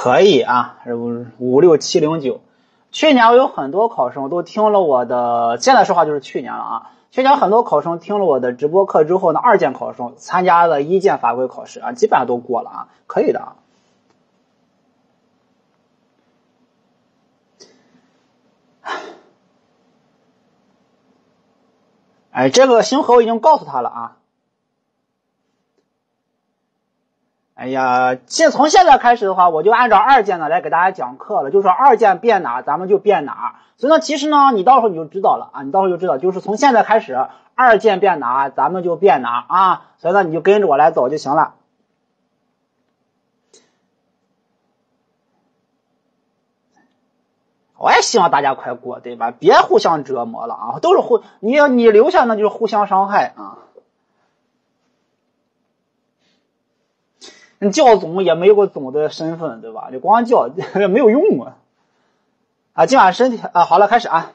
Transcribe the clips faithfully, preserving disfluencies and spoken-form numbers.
可以啊，五六七零九。去年我有很多考生都听了我的，现在说话就是去年了啊。去年很多考生听了我的直播课之后呢，二建考生参加了一建法规考试啊，基本上都过了啊，可以的啊。哎，这个星河我已经告诉他了啊。哎呀，现从现在开始的话，我就按照二建呢来给大家讲课了，就是说二建变哪，咱们就变哪。所以呢，其实呢，你到时候你就知道了啊，你到时候就知道，就是从现在开始，二建变哪，咱们就变哪啊。所以呢，你就跟着我来走就行了。我也希望大家快过，对吧？别互相折磨了啊，都是互你你留下那就是互相伤害啊。你叫总也没有个总的身份，对吧？你光叫没有用啊！啊，今晚身体啊，好了，开始啊！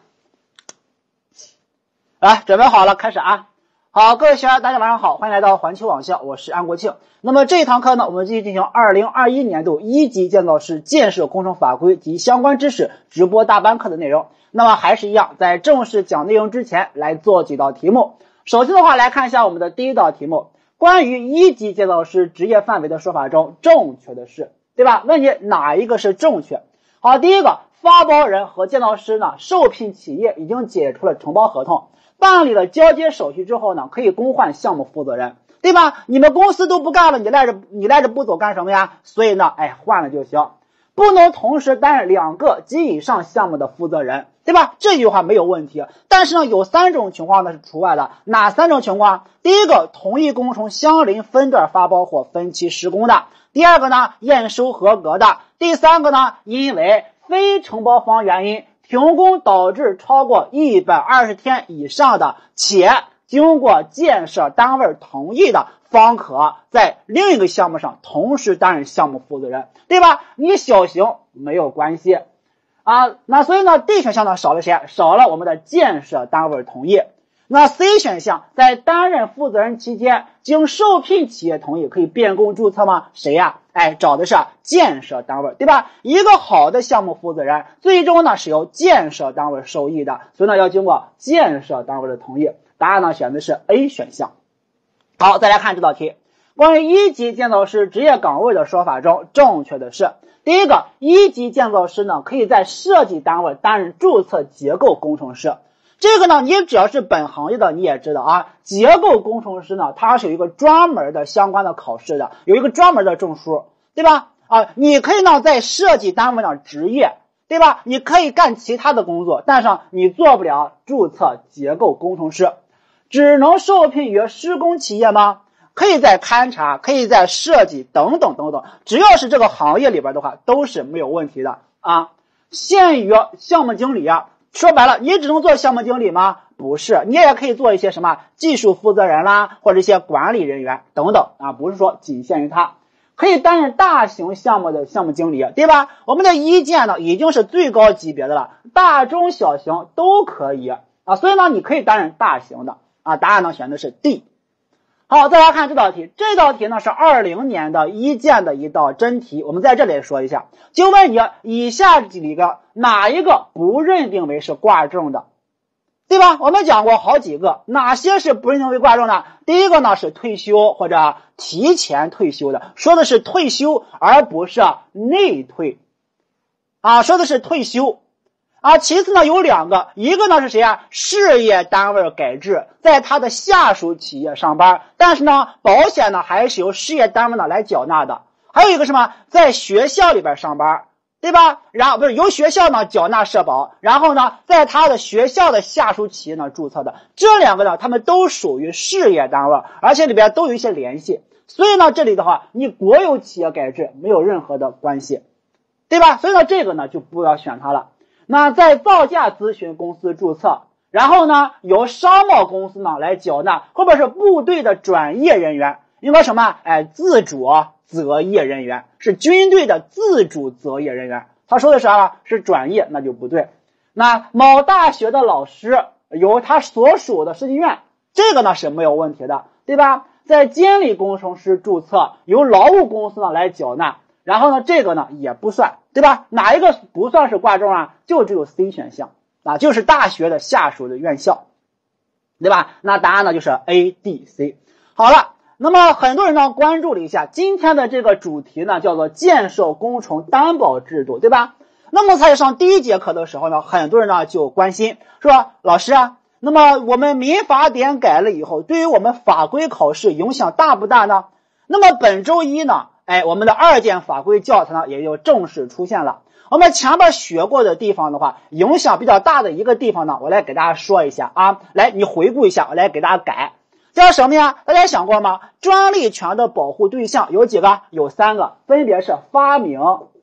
来，准备好了，开始啊！好，各位学员，大家晚上好，欢迎来到环球网校，我是安国庆。那么这一堂课呢，我们继续进行二零二一年度一级建造师建设工程法规及相关知识直播大班课的内容。那么还是一样，在正式讲内容之前，来做几道题目。首先的话，来看一下我们的第一道题目。关于一级建造师职业范围的说法中，正确的是，对吧？问你哪一个是正确？好，第一个，发包人和建造师呢，受聘企业已经解除了承包合同，办理了交接手续之后呢，可以更换项目负责人，对吧？你们公司都不干了，你赖着你赖着不走干什么呀？所以呢，哎，换了就行，不能同时担任两个及以上项目的负责人，对吧？这句话没有问题。但是呢，有三种情况呢是除外的。哪三种情况？第一个，同一工程相邻分段发包或分期施工的；第二个呢，验收合格的；第三个呢，因为非承包方原因停工导致超过一百二十天以上的，且经过建设单位同意的，方可在另一个项目上同时担任项目负责人，对吧？你小型没有关系啊。那所以呢 D 选项呢少了谁？少了我们的建设单位同意。那 C 选项，在担任负责人期间，经受聘企业同意可以变更注册吗？谁呀？哎，找的是建设单位，对吧？一个好的项目负责人，最终呢是由建设单位授意的，所以呢要经过建设单位的同意。答案呢选的是 A 选项。好，再来看这道题。关于一级建造师职业岗位的说法中，正确的是，第一个，一级建造师呢可以在设计单位担任注册结构工程师。这个呢，你只要是本行业的你也知道啊，结构工程师呢，它是有一个专门的相关的考试的，有一个专门的证书，对吧？啊，你可以呢在设计单位上执业，对吧？你可以干其他的工作，但是你做不了注册结构工程师。只能受聘于施工企业吗？可以在勘察，可以在设计等等等等，只要是这个行业里边的话，都是没有问题的啊。限于项目经理啊。说白了，你只能做项目经理吗？不是，你也可以做一些什么技术负责人啦，或者一些管理人员等等啊，不是说仅限于他。可以担任大型项目的项目经理，对吧？我们的一建呢已经是最高级别的了，大中小型都可以啊，所以呢你可以担任大型的啊。答案呢选的是 D。好，再来看这道题，这道题呢是二零年的一建的一道真题，我们在这里说一下，就问你以下几个哪一个不认定为是挂证的，对吧？我们讲过好几个，哪些是不认定为挂证的？第一个呢是退休或者提前退休的，说的是退休而不是内退啊，说的是退休啊。其次呢有两个，一个呢是谁啊？事业单位改制，在他的下属企业上班，但是呢保险呢还是由事业单位呢来缴纳的。还有一个什么？在学校里边上班，对吧？然后不是由学校呢缴纳社保，然后呢在他的学校的下属企业呢注册的。这两个呢他们都属于事业单位，而且里边都有一些联系，所以呢这里的话你国有企业改制没有任何的关系，对吧？所以呢这个呢就不要选它了。那在造价咨询公司注册，然后呢由商贸公司呢来缴纳，后边是部队的转业人员，应该什么？哎，自主择业人员，是军队的自主择业人员。他说的是啥？是转业，那就不对。那某大学的老师由他所属的设计院，这个呢是没有问题的，对吧？在监理工程师注册，由劳务公司呢来缴纳。 然后呢，这个呢也不算，对吧？哪一个不算是挂钟啊？就只有 C 选项啊，就是大学的下属的院校，对吧？那答案呢就是 A、D、C。好了，那么很多人呢关注了一下今天的这个主题呢，叫做建设工程担保制度，对吧？那么在上第一节课的时候呢，很多人呢就关心说，老师啊，那么我们民法典改了以后，对于我们法规考试影响大不大呢？那么本周一呢，哎，我们的二建法规教材呢也就正式出现了。我们前边学过的地方的话，影响比较大的一个地方呢，我来给大家说一下啊，来你回顾一下，我来给大家改。叫什么呀？大家想过吗？专利权的保护对象有几个？有三个，分别是发明、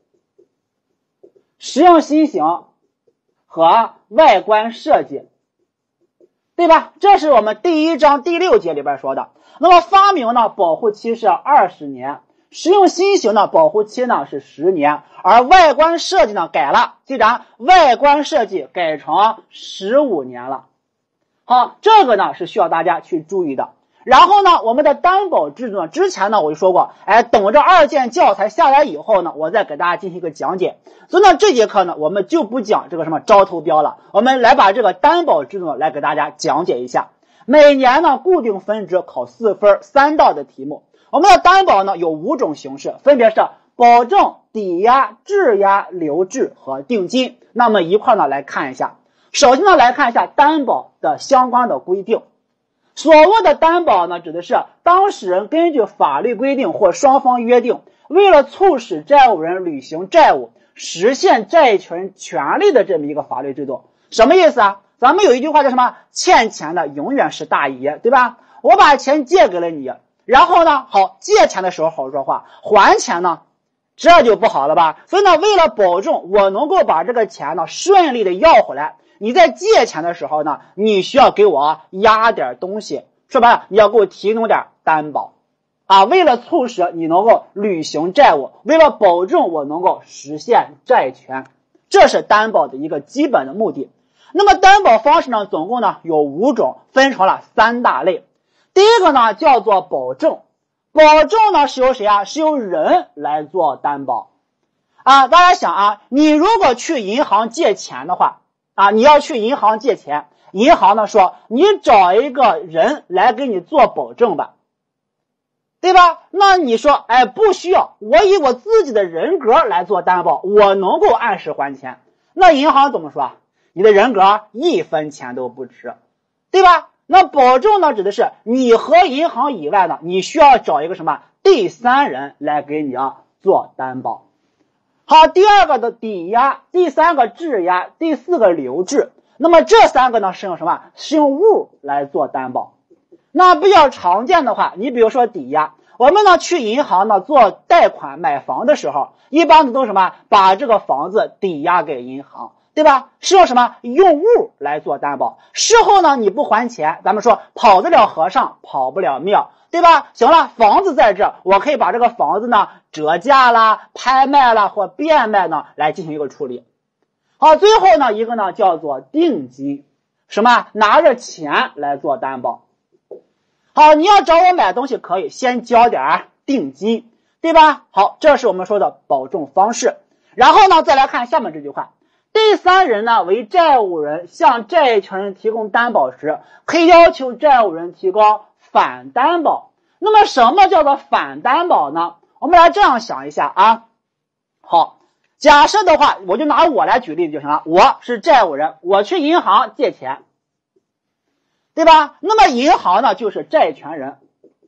实用新型和外观设计，对吧？这是我们第一章第六节里边说的。那么发明呢，保护期是二十年，实用新型的保护期呢是十年，而外观设计呢改了，记着啊，外观设计改成十五年了。好，这个呢是需要大家去注意的。然后呢，我们的担保制度呢，之前呢我就说过，哎，等着二建教材下来以后呢，我再给大家进行一个讲解。所以呢，这节课呢，我们就不讲这个什么招投标了，我们来把这个担保制度呢来给大家讲解一下。每年呢固定分值考四分三道的题目。我们的担保呢有五种形式，分别是保证、抵押、质押、留置和定金。那么一块呢来看一下。首先呢来看一下担保的相关的规定。所谓的担保呢，指的是当事人根据法律规定或双方约定，为了促使债务人履行债务，实现债权权利的这么一个法律制度。什么意思啊？咱们有一句话叫什么？欠钱的永远是大爷，对吧？我把钱借给了你，然后呢，好，借钱的时候好说话，还钱呢，这就不好了吧？所以呢，为了保证我能够把这个钱呢顺利的要回来，你在借钱的时候呢，你需要给我押点东西，说白了，你要给我提供点担保啊，为了促使你能够履行债务，为了保证我能够实现债权，这是担保的一个基本的目的。那么担保方式呢，总共呢有五种，分成了三大类。第一个呢叫做保证，保证呢是由谁啊？是由人来做担保啊。大家想啊，你如果去银行借钱的话啊，你要去银行借钱，银行呢说你找一个人来给你做保证吧，对吧？那你说，哎，不需要，我以我自己的人格来做担保，我能够按时还钱。那银行怎么说？你的人格一分钱都不值，对吧？那保证呢，指的是你和银行以外呢，你需要找一个什么第三人来给你啊做担保。好，第二个的抵押，第三个质押，第四个留置。那么这三个呢是用什么？是用物来做担保。那比较常见的话，你比如说抵押，我们呢去银行呢做贷款买房的时候，一般的都是什么？把这个房子抵押给银行，对吧？是用什么？用物来做担保。事后呢你不还钱，咱们说跑得了和尚跑不了庙，对吧？行了，房子在这，我可以把这个房子呢折价啦、拍卖啦或变卖呢来进行一个处理。好，最后呢一个呢叫做定金，什么？拿着钱来做担保。好，你要找我买东西可以先交点定金，对吧？好，这是我们说的保证方式。然后呢再来看下面这句话，第三人呢为债务人向债权人提供担保时，可以要求债务人提供反担保。那么什么叫做反担保呢？我们来这样想一下啊。好，假设的话，我就拿我来举例子就行了。我是债务人，我去银行借钱，对吧？那么银行呢就是债权人。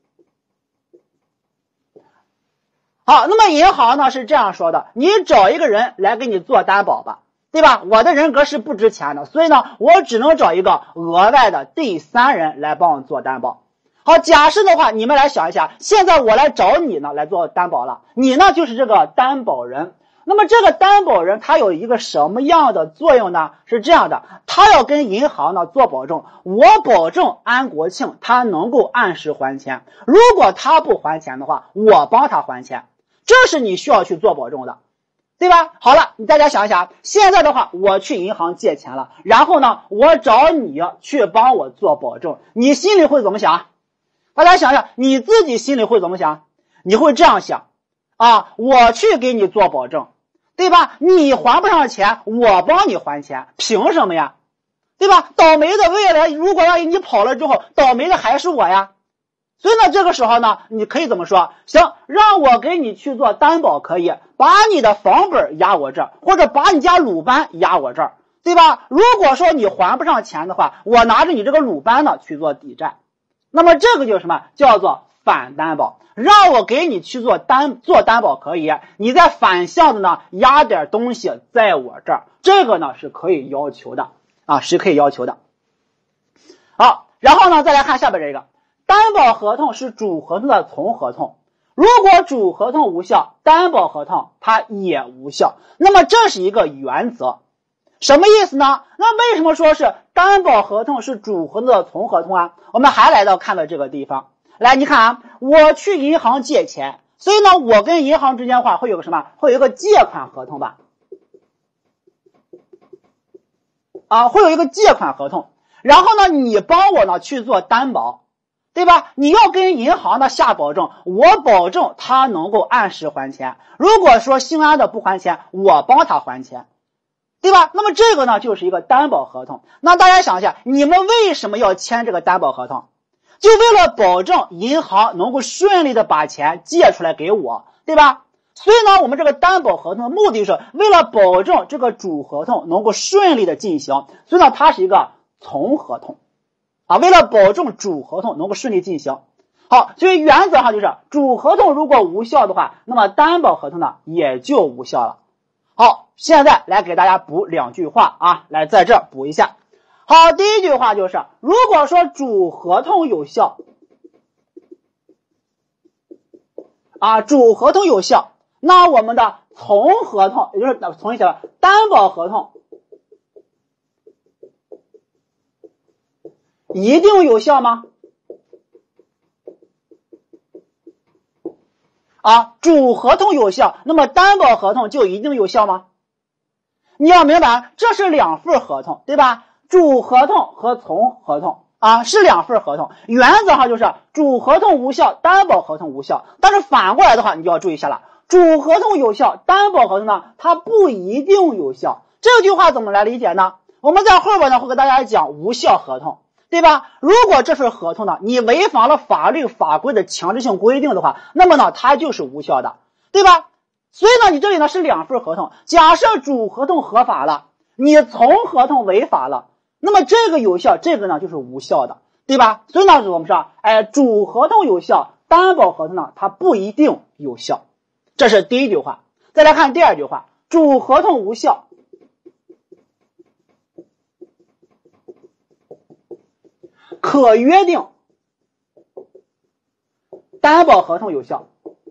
好，那么银行呢是这样说的，你找一个人来给你做担保吧，对吧？我的人格是不值钱的，所以呢我只能找一个额外的第三人来帮我做担保。好，假设的话，你们来想一下，现在我来找你呢来做担保了，你呢就是这个担保人。那么这个担保人他有一个什么样的作用呢？是这样的，他要跟银行呢做保证，我保证安国庆他能够按时还钱，如果他不还钱的话，我帮他还钱，这是你需要去做保证的，对吧？好了，你大家想一想，现在的话我去银行借钱了，然后呢我找你去帮我做保证，你心里会怎么想？大家想想你自己心里会怎么想？你会这样想， 啊，我去给你做保证，对吧？你还不上钱，我帮你还钱，凭什么呀？对吧？倒霉的未来如果万一你跑了之后，倒霉的还是我呀。所以呢，这个时候呢，你可以怎么说？行，让我给你去做担保可以，把你的房本压我这儿，或者把你家鲁班压我这儿，对吧？如果说你还不上钱的话，我拿着你这个鲁班呢去做抵债。那么这个就是什么？叫做反担保。让我给你去做担做担保可以，你再反向的呢压点东西在我这儿，这个呢是可以要求的啊，是可以要求的。好，然后呢再来看下边这个，担保合同是主合同的从合同，如果主合同无效，担保合同它也无效。那么这是一个原则，什么意思呢？那为什么说是担保合同是主合同的从合同啊？我们还来到看到这个地方。来，你看啊，我去银行借钱，所以呢，我跟银行之间的话会有个什么？会有一个借款合同吧？啊，会有一个借款合同。然后呢，你帮我呢去做担保，对吧？你要跟银行呢下保证，我保证他能够按时还钱。如果说兴安的不还钱，我帮他还钱，对吧？那么这个呢就是一个担保合同。那大家想一下，你们为什么要签这个担保合同？就为了保证银行能够顺利的把钱借出来给我，对吧？所以呢，我们这个担保合同的目的是为了保证这个主合同能够顺利的进行，所以呢，它是一个从合同啊，为了保证主合同能够顺利进行。好，所以原则上就是主合同如果无效的话，那么担保合同呢也就无效了。好，现在来给大家补两句话啊，来在这补一下。好，第一句话就是，如果说主合同有效，啊，主合同有效，那我们的从合同，也就是从一下担保合同，一定有效吗？啊，主合同有效，那么担保合同就一定有效吗？你要明白，这是两份合同，对吧？主合同和从合同啊是两份合同，原则上就是主合同无效，担保合同无效。但是反过来的话，你就要注意一下了，主合同有效，担保合同呢它不一定有效。这句话怎么来理解呢？我们在后边呢会给大家讲无效合同，对吧？如果这份合同呢你违反了法律法规的强制性规定的话，那么呢它就是无效的，对吧？所以呢你这里呢是两份合同，假设主合同合法了，你从合同违法了，那么这个有效，这个呢就是无效的，对吧？所以呢我们说，哎，主合同有效，担保合同呢它不一定有效，这是第一句话。再来看第二句话，主合同无效，可约定担保合同有效。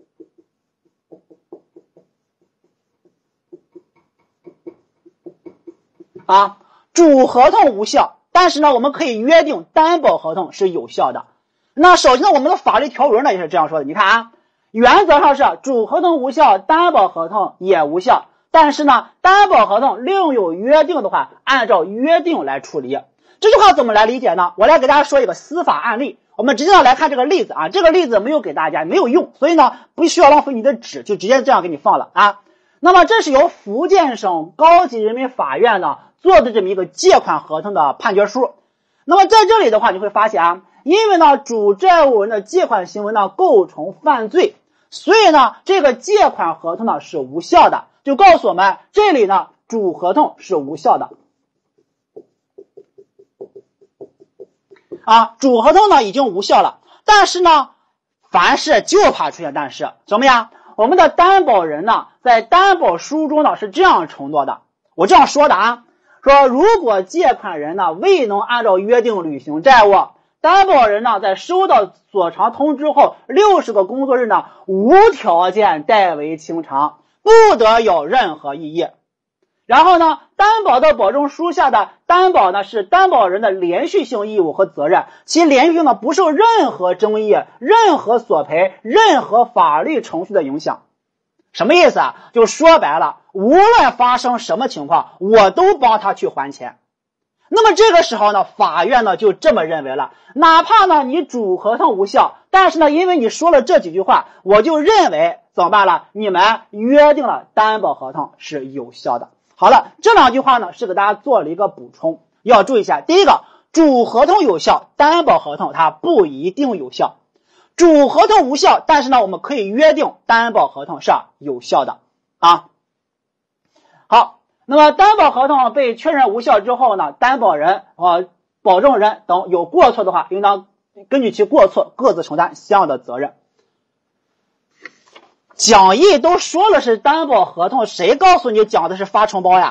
啊，主合同无效，但是呢我们可以约定担保合同是有效的。那首先呢我们的法律条文呢也是这样说的，你看啊，原则上是主合同无效，担保合同也无效，但是呢担保合同另有约定的话，按照约定来处理。这句话怎么来理解呢？我来给大家说一个司法案例，我们直接来看这个例子啊，这个例子没有给大家没有用，所以呢不需要浪费你的纸，就直接这样给你放了啊。那么这是由福建省高级人民法院呢做的这么一个借款合同的判决书。那么在这里的话你会发现啊，因为呢主债务人的借款行为呢构成犯罪，所以呢这个借款合同呢是无效的，就告诉我们这里呢主合同是无效的啊，主合同呢已经无效了。但是呢凡事就怕出现但是，什么呀？我们的担保人呢在担保书中呢是这样承诺的，我这样说的啊，说如果借款人呢未能按照约定履行债务，担保人呢在收到索偿通知后六十个工作日呢无条件代为清偿，不得有任何异议。然后呢担保的保证书下的担保呢是担保人的连续性义务和责任，其连续性呢不受任何争议、任何索赔、任何法律程序的影响。什么意思啊？就说白了，无论发生什么情况，我都帮他去还钱。那么这个时候呢法院呢就这么认为了，哪怕呢你主合同无效， 但是呢，因为你说了这几句话，我就认为怎么办了？你们约定了担保合同是有效的。好了，这两句话呢是给大家做了一个补充，要注意一下。第一个，主合同有效，担保合同它不一定有效。主合同无效，但是呢，我们可以约定担保合同是有效的啊。好，那么担保合同被确认无效之后呢，担保人和保证人等有过错的话，应当根据其过错各自承担相应的责任。讲义都说了是担保合同，谁告诉你讲的是发承包呀？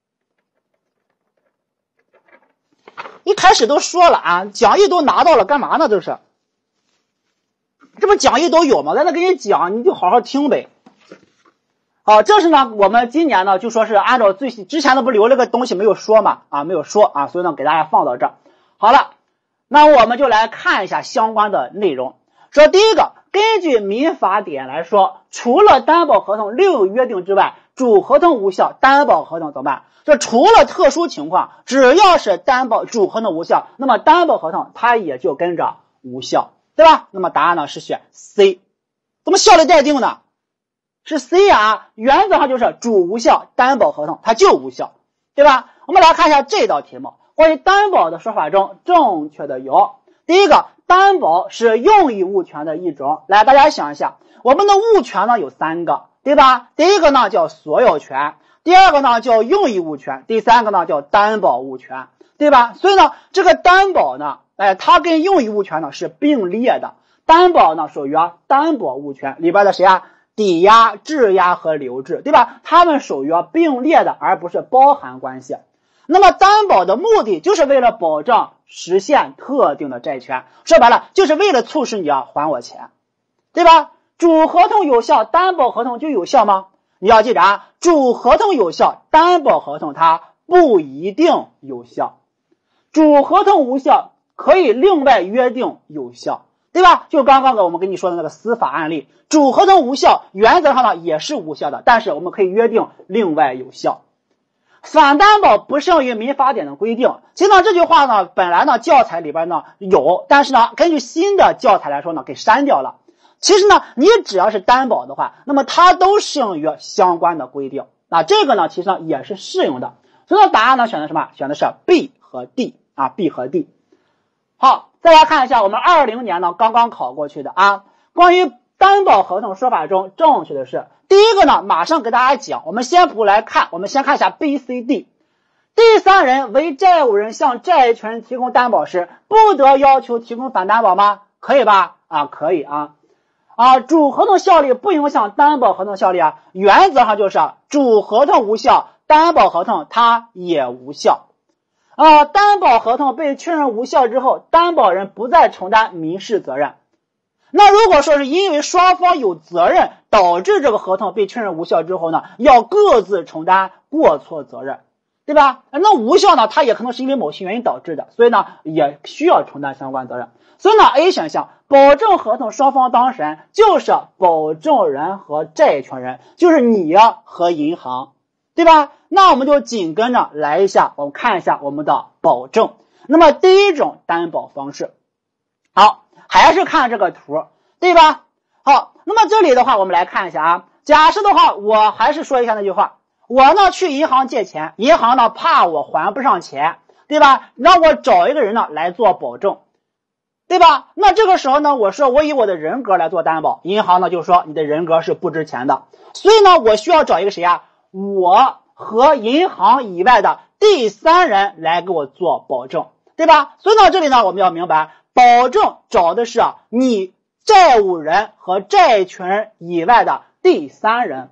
一开始都说了啊，讲义都拿到了，干嘛呢？这是，这不讲义都有吗？在那给你讲，你就好好听呗。好，这是呢，我们今年呢就说是按照最之前的不留了个东西没有说嘛，啊没有说啊，所以呢给大家放到这儿。好了，那我们就来看一下相关的内容。说第一个，根据民法典来说，除了担保合同另有约定之外，主合同无效，担保合同怎么办？这除了特殊情况，只要是担保主合同无效，那么担保合同它也就跟着无效，对吧？那么答案呢是选 C。 怎么效力待定呢？是 C 啊，原则上就是主无效，担保合同它就无效，对吧？我们来看一下这道题目，关于担保的说法中正确的有第一个，担保是用益物权的一种。来，大家想一下，我们的物权呢有三个，对吧？第一个呢叫所有权，第二个呢叫用益物权，第三个呢叫担保物权，对吧？所以呢，这个担保呢，哎，它跟用益物权呢是并列的。担保呢属于啊担保物权里边的谁啊？抵押、质押和留置，对吧？它们属于并列的，而不是包含关系。那么担保的目的就是为了保障实现特定的债权，说白了就是为了促使你要还我钱，对吧？主合同有效，担保合同就有效吗？你要记着啊，主合同有效，担保合同它不一定有效。主合同无效，可以另外约定有效，对吧？就刚刚我们跟你说的那个司法案例，主合同无效，原则上呢也是无效的，但是我们可以约定另外有效。反担保不适用于民法典的规定。其实呢这句话呢本来呢教材里边呢有，但是呢根据新的教材来说呢给删掉了。其实呢你只要是担保的话，那么它都适用于相关的规定。那这个呢其实呢也是适用的。所以呢答案呢选的什么？选的是 B 和 D 啊 B 和 D。好，再来看一下我们二零年呢刚刚考过去的啊，关于担保合同说法中正确的是第一个呢，马上给大家讲，我们先不来看，我们先看一下 B C D。 第三人为债务人向债权人提供担保时，不得要求提供反担保吗？可以吧？啊，可以啊。啊，主合同效力不影响担保合同效力啊，原则上就是主合同无效，担保合同它也无效。啊，担保合同被确认无效之后，担保人不再承担民事责任。那如果说是因为双方有责任导致这个合同被确认无效之后呢，要各自承担过错责任，对吧？那无效呢，它也可能是因为某些原因导致的，所以呢也需要承担相关责任。所以呢 A 选项，保证合同双方当事人就是保证人和债权人，就是你和银行，对吧？那我们就紧跟着来一下，我们看一下我们的保证。那么第一种担保方式，好，还是看这个图，对吧？好，那么这里的话我们来看一下啊，假设的话我还是说一下那句话，我呢去银行借钱，银行呢怕我还不上钱，对吧？那我找一个人呢来做保证，对吧？那这个时候呢，我说我以我的人格来做担保，银行呢就说你的人格是不值钱的，所以呢我需要找一个谁啊？我和银行以外的第三人来给我做保证，对吧？所以呢这里呢我们要明白，保证找的是你债务人和债权人以外的第三人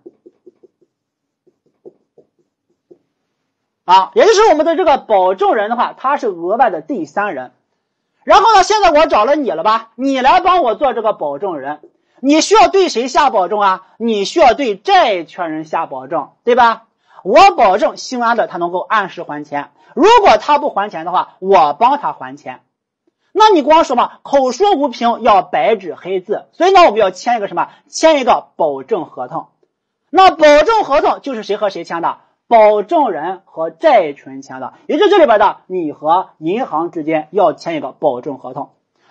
啊，也就是我们的这个保证人的话，他是额外的第三人。然后呢，现在我找了你了吧，你来帮我做这个保证人，你需要对谁下保证啊？你需要对债权人下保证，对吧？我保证姓安的他能够按时还钱，如果他不还钱的话，我帮他还钱。那你光说嘛，口说无凭，要白纸黑字，所以呢我们要签一个什么？签一个保证合同。那保证合同就是谁和谁签的？保证人和债权签的，也就是这里边的你和银行之间要签一个保证合同。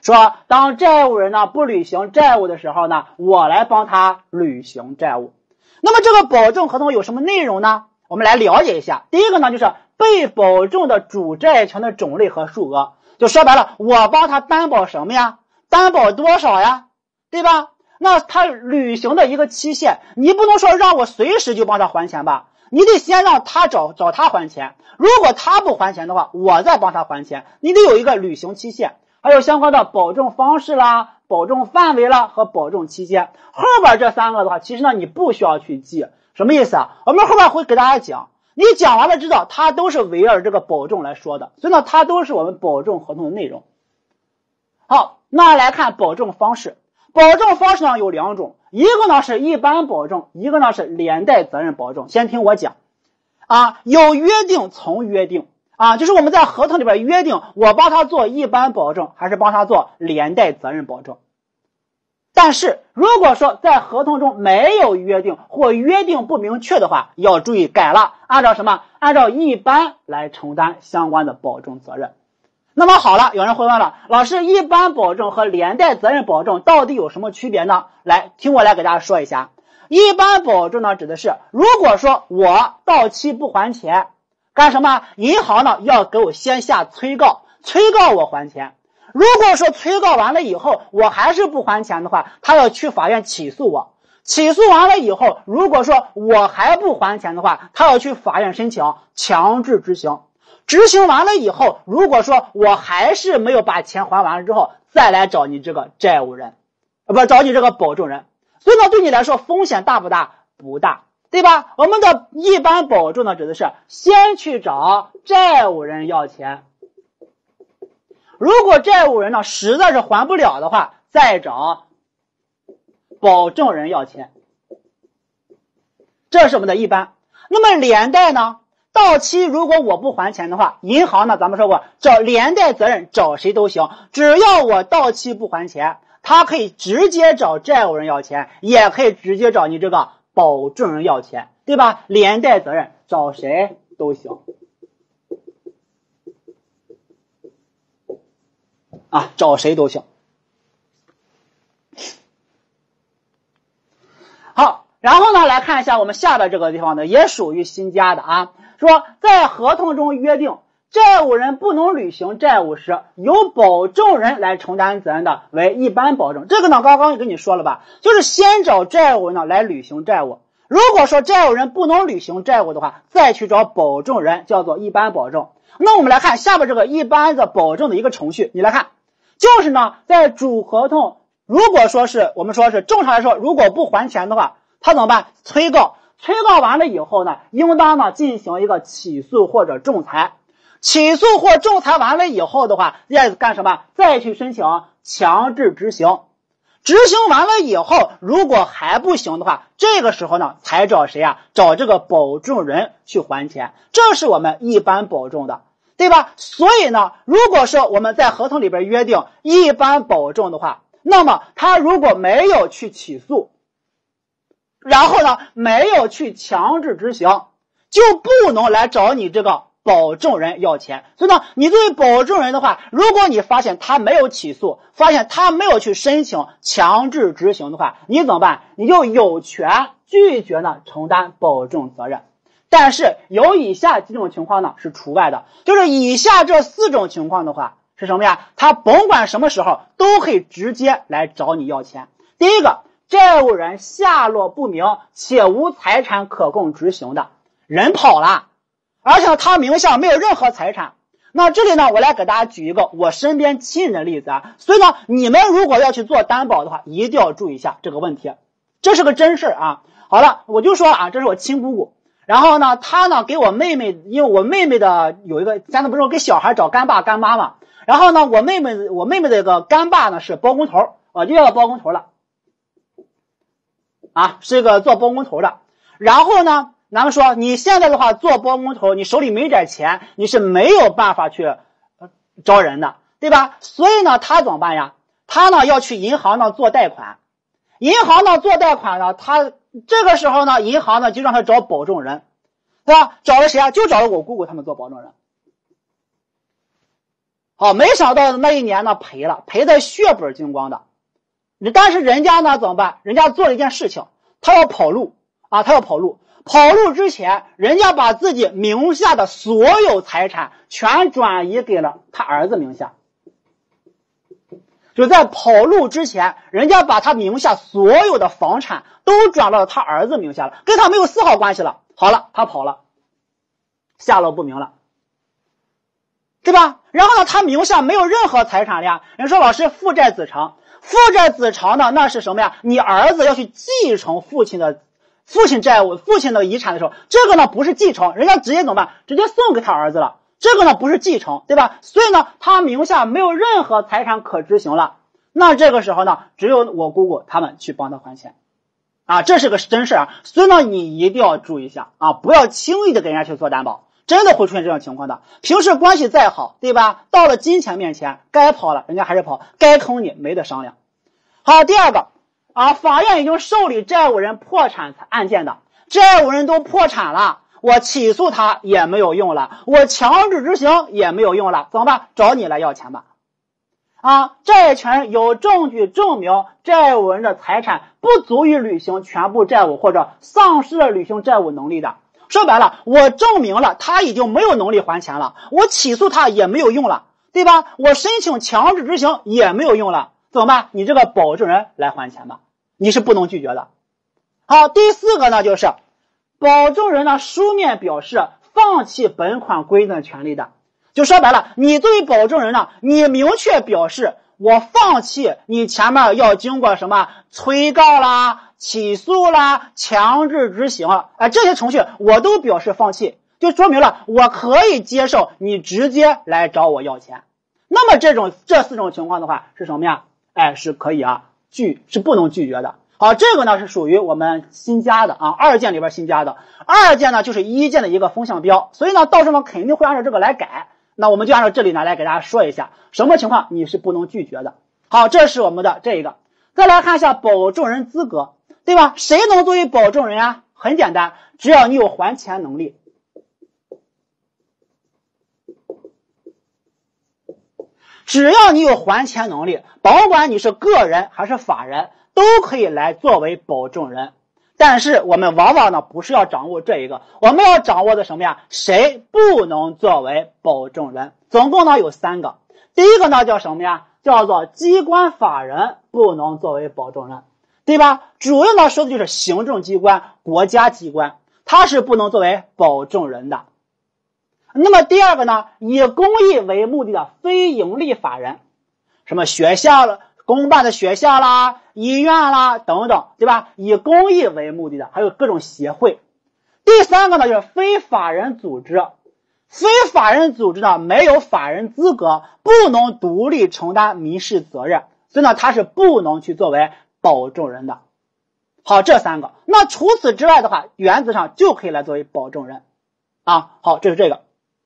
说当债务人呢不履行债务的时候呢，我来帮他履行债务。那么这个保证合同有什么内容呢？我们来了解一下。第一个呢，就是被保证的主债权的种类和数额。就说白了，我帮他担保什么呀？担保多少呀？对吧？那他履行的一个期限，你不能说让我随时就帮他还钱吧？你得先让他找找他还钱。如果他不还钱的话，我再帮他还钱。你得有一个履行期限，还有相关的保证方式啦、保证范围啦和保证期间。后边这三个的话，其实呢你不需要去记。什么意思啊？我们后边会给大家讲。你讲完了知道，它都是围绕这个保证来说的，所以呢，它都是我们保证合同的内容。好，那来看保证方式。保证方式呢有两种，一个呢是一般保证，一个呢是连带责任保证。先听我讲啊，有约定从约定啊，就是我们在合同里边约定，我帮他做一般保证，还是帮他做连带责任保证。但是如果说在合同中没有约定或约定不明确的话，要注意改了，按照什么？按照一般来承担相关的保证责任。那么好了，有人会问了，老师，一般保证和连带责任保证到底有什么区别呢？来，听我来给大家说一下。一般保证呢，指的是如果说我到期不还钱，干什么？银行呢要给我先下催告，催告我还钱。如果说催告完了以后我还是不还钱的话，他要去法院起诉我，起诉完了以后，如果说我还不还钱的话，他要去法院申请强制执行，执行完了以后，如果说我还是没有把钱还完了之后，再来找你这个债务人，呃，不找你这个保证人。所以呢，对你来说风险大不大？不大，对吧？我们的一般保证呢，指的是先去找债务人要钱，如果债务人呢实在是还不了的话，再找保证人要钱，这是我们的一般。那么连带呢，到期如果我不还钱的话，银行呢咱们说过找连带责任找谁都行，只要我到期不还钱，他可以直接找债务人要钱，也可以直接找你这个保证人要钱，对吧？连带责任找谁都行啊，找谁都行。好，然后呢来看一下我们下边这个地方呢，也属于新加的啊，说在合同中约定债务人不能履行债务时，由保证人来承担责任的为一般保证。这个呢刚刚跟你说了吧，就是先找债务人呢来履行债务，如果说债务人不能履行债务的话，再去找保证人，叫做一般保证。那我们来看下边这个一般的保证的一个程序，你来看，就是呢在主合同，如果说是我们说是正常来说，如果不还钱的话，他怎么办？催告，催告完了以后呢，应当呢进行一个起诉或者仲裁，起诉或仲裁完了以后的话，再干什么？再去申请强制执行，执行完了以后，如果还不行的话，这个时候呢才找谁啊？找这个保证人去还钱，这是我们一般保证的，对吧？所以呢，如果说我们在合同里边约定一般保证的话，那么他如果没有去起诉，然后呢没有去强制执行，就不能来找你这个保证人要钱。所以呢，你作为保证人的话，如果你发现他没有起诉，发现他没有去申请强制执行的话，你怎么办？你就有权拒绝呢承担保证责任。但是有以下几种情况呢是除外的，就是以下这四种情况的话是什么呀？他甭管什么时候都可以直接来找你要钱。第一个，债务人下落不明且无财产可供执行的，人跑了，而且他名下没有任何财产。那这里呢，我来给大家举一个我身边亲人的例子啊，所以呢，你们如果要去做担保的话，一定要注意一下这个问题，这是个真事啊。好了，我就说啊，这是我亲姑姑，然后呢，他呢给我妹妹，因为我妹妹的有一个，咱们不是给小孩找干爸干妈嘛，然后呢，我妹妹我妹妹的一个干爸呢是包工头，我就要包工头了。啊，是一个做包工头的，然后呢，咱们说你现在的话做包工头，你手里没点钱，你是没有办法去招人的，对吧？所以呢，他怎么办呀？他呢要去银行呢做贷款，银行呢做贷款呢，他这个时候呢，银行呢就让他找保证人，对吧？找了谁啊？就找了我姑姑他们做保证人。 好，没想到那一年呢赔了，赔的血本精光的。但是人家呢怎么办？人家做了一件事情，他要跑路啊，他要跑路。跑路之前，人家把自己名下的所有财产全转移给了他儿子名下。就在跑路之前，人家把他名下所有的房产都转到了他儿子名下了，跟他没有丝毫关系了。好了，他跑了，下落不明了，对吧？然后呢，他名下没有任何财产了呀。人说老师，父债子偿，父债子偿呢，那是什么呀？你儿子要去继承父亲的父亲债务、父亲的遗产的时候，这个呢不是继承，人家直接怎么办？直接送给他儿子了。这个呢不是继承，对吧？所以呢，他名下没有任何财产可执行了。那这个时候呢，只有我姑姑他们去帮他还钱，啊，这是个真事啊。所以呢，你一定要注意一下啊，不要轻易的给人家去做担保，真的会出现这种情况的。平时关系再好，对吧？到了金钱面前，该跑了，人家还是跑，该坑你没得商量。好，第二个啊，法院已经受理债务人破产案件的，债务人都破产了。我起诉他也没有用了，我强制执行也没有用了，怎么办？找你来要钱吧。啊，债权人有证据证明债务人的财产不足以履行全部债务或者丧失了履行债务能力的。说白了，我证明了他已经没有能力还钱了，我起诉他也没有用了，对吧？我申请强制执行也没有用了，怎么办？你这个保证人来还钱吧，你是不能拒绝的。好，第四个呢，就是保证人呢书面表示放弃本款规定的权利的。就说白了，你作为保证人呢，你明确表示我放弃你前面要经过什么催告啦、起诉啦、强制执行，哎，这些程序我都表示放弃，就说明了我可以接受你直接来找我要钱。那么这种这四种情况的话是什么呀？哎，是可以啊拒是不能拒绝的。好，这个呢是属于我们新加的啊，二件里边新加的。二件呢就是一件的一个风向标，所以呢到时候呢肯定会按照这个来改。那我们就按照这里呢来给大家说一下，什么情况你是不能拒绝的。好，这是我们的这一个。再来看一下保证人资格，对吧？谁能作为保证人啊？很简单，只要你有还钱能力。只要你有还钱能力，甭管你是个人还是法人，都可以来作为保证人。但是我们往往呢不是要掌握这一个，我们要掌握的什么呀？谁不能作为保证人？总共呢有三个。第一个呢叫什么呀？叫做机关法人不能作为保证人，对吧？主要呢说的就是行政机关、国家机关，它是不能作为保证人的。那么第二个呢，以公益为目的的非营利法人，什么学校了、公办的学校啦、医院啦等等，对吧？以公益为目的的，还有各种协会。第三个呢，就是非法人组织。非法人组织呢，没有法人资格，不能独立承担民事责任，所以呢，它是不能去作为保证人的。好，这三个。那除此之外的话，原则上就可以来作为保证人啊。好，这是这个。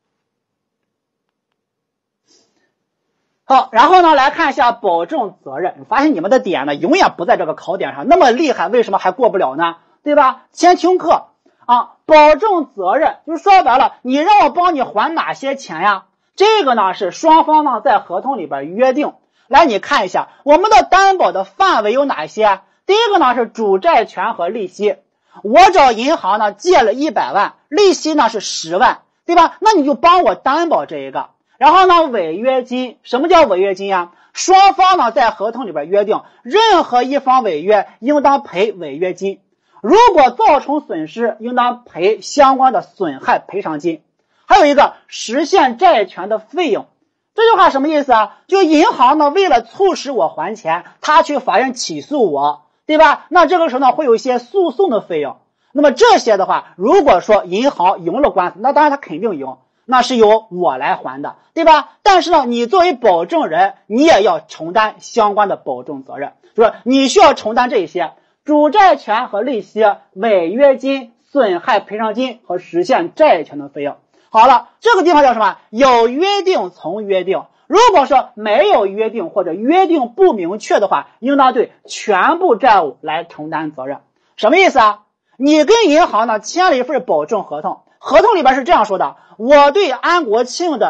好，然后呢，来看一下保证责任。你发现你们的点呢，永远不在这个考点上，那么厉害，为什么还过不了呢？对吧？先听课啊，保证责任就是说白了，你让我帮你还哪些钱呀？这个呢是双方呢在合同里边约定。来，你看一下我们的担保的范围有哪些？第一个呢是主债权和利息。我找银行呢借了一百万，利息呢是十万，对吧？那你就帮我担保这一个。然后呢，违约金，什么叫违约金呀？双方呢在合同里边约定，任何一方违约应当赔违约金，如果造成损失，应当赔相关的损害赔偿金。还有一个实现债权的费用，这句话什么意思啊？就银行呢为了促使我还钱，他去法院起诉我，对吧？那这个时候呢会有一些诉讼的费用。那么这些的话，如果说银行赢了官司，那当然他肯定赢，那是由我来还的，对吧？但是呢，你作为保证人，你也要承担相关的保证责任，就是你需要承担这些主债权和利息、违约金、损害赔偿金和实现债权的费用。好了，这个地方叫什么？有约定从约定。如果说没有约定或者约定不明确的话，应当对全部债务来承担责任。什么意思啊？你跟银行呢签了一份保证合同，合同里边是这样说的：我对安国庆的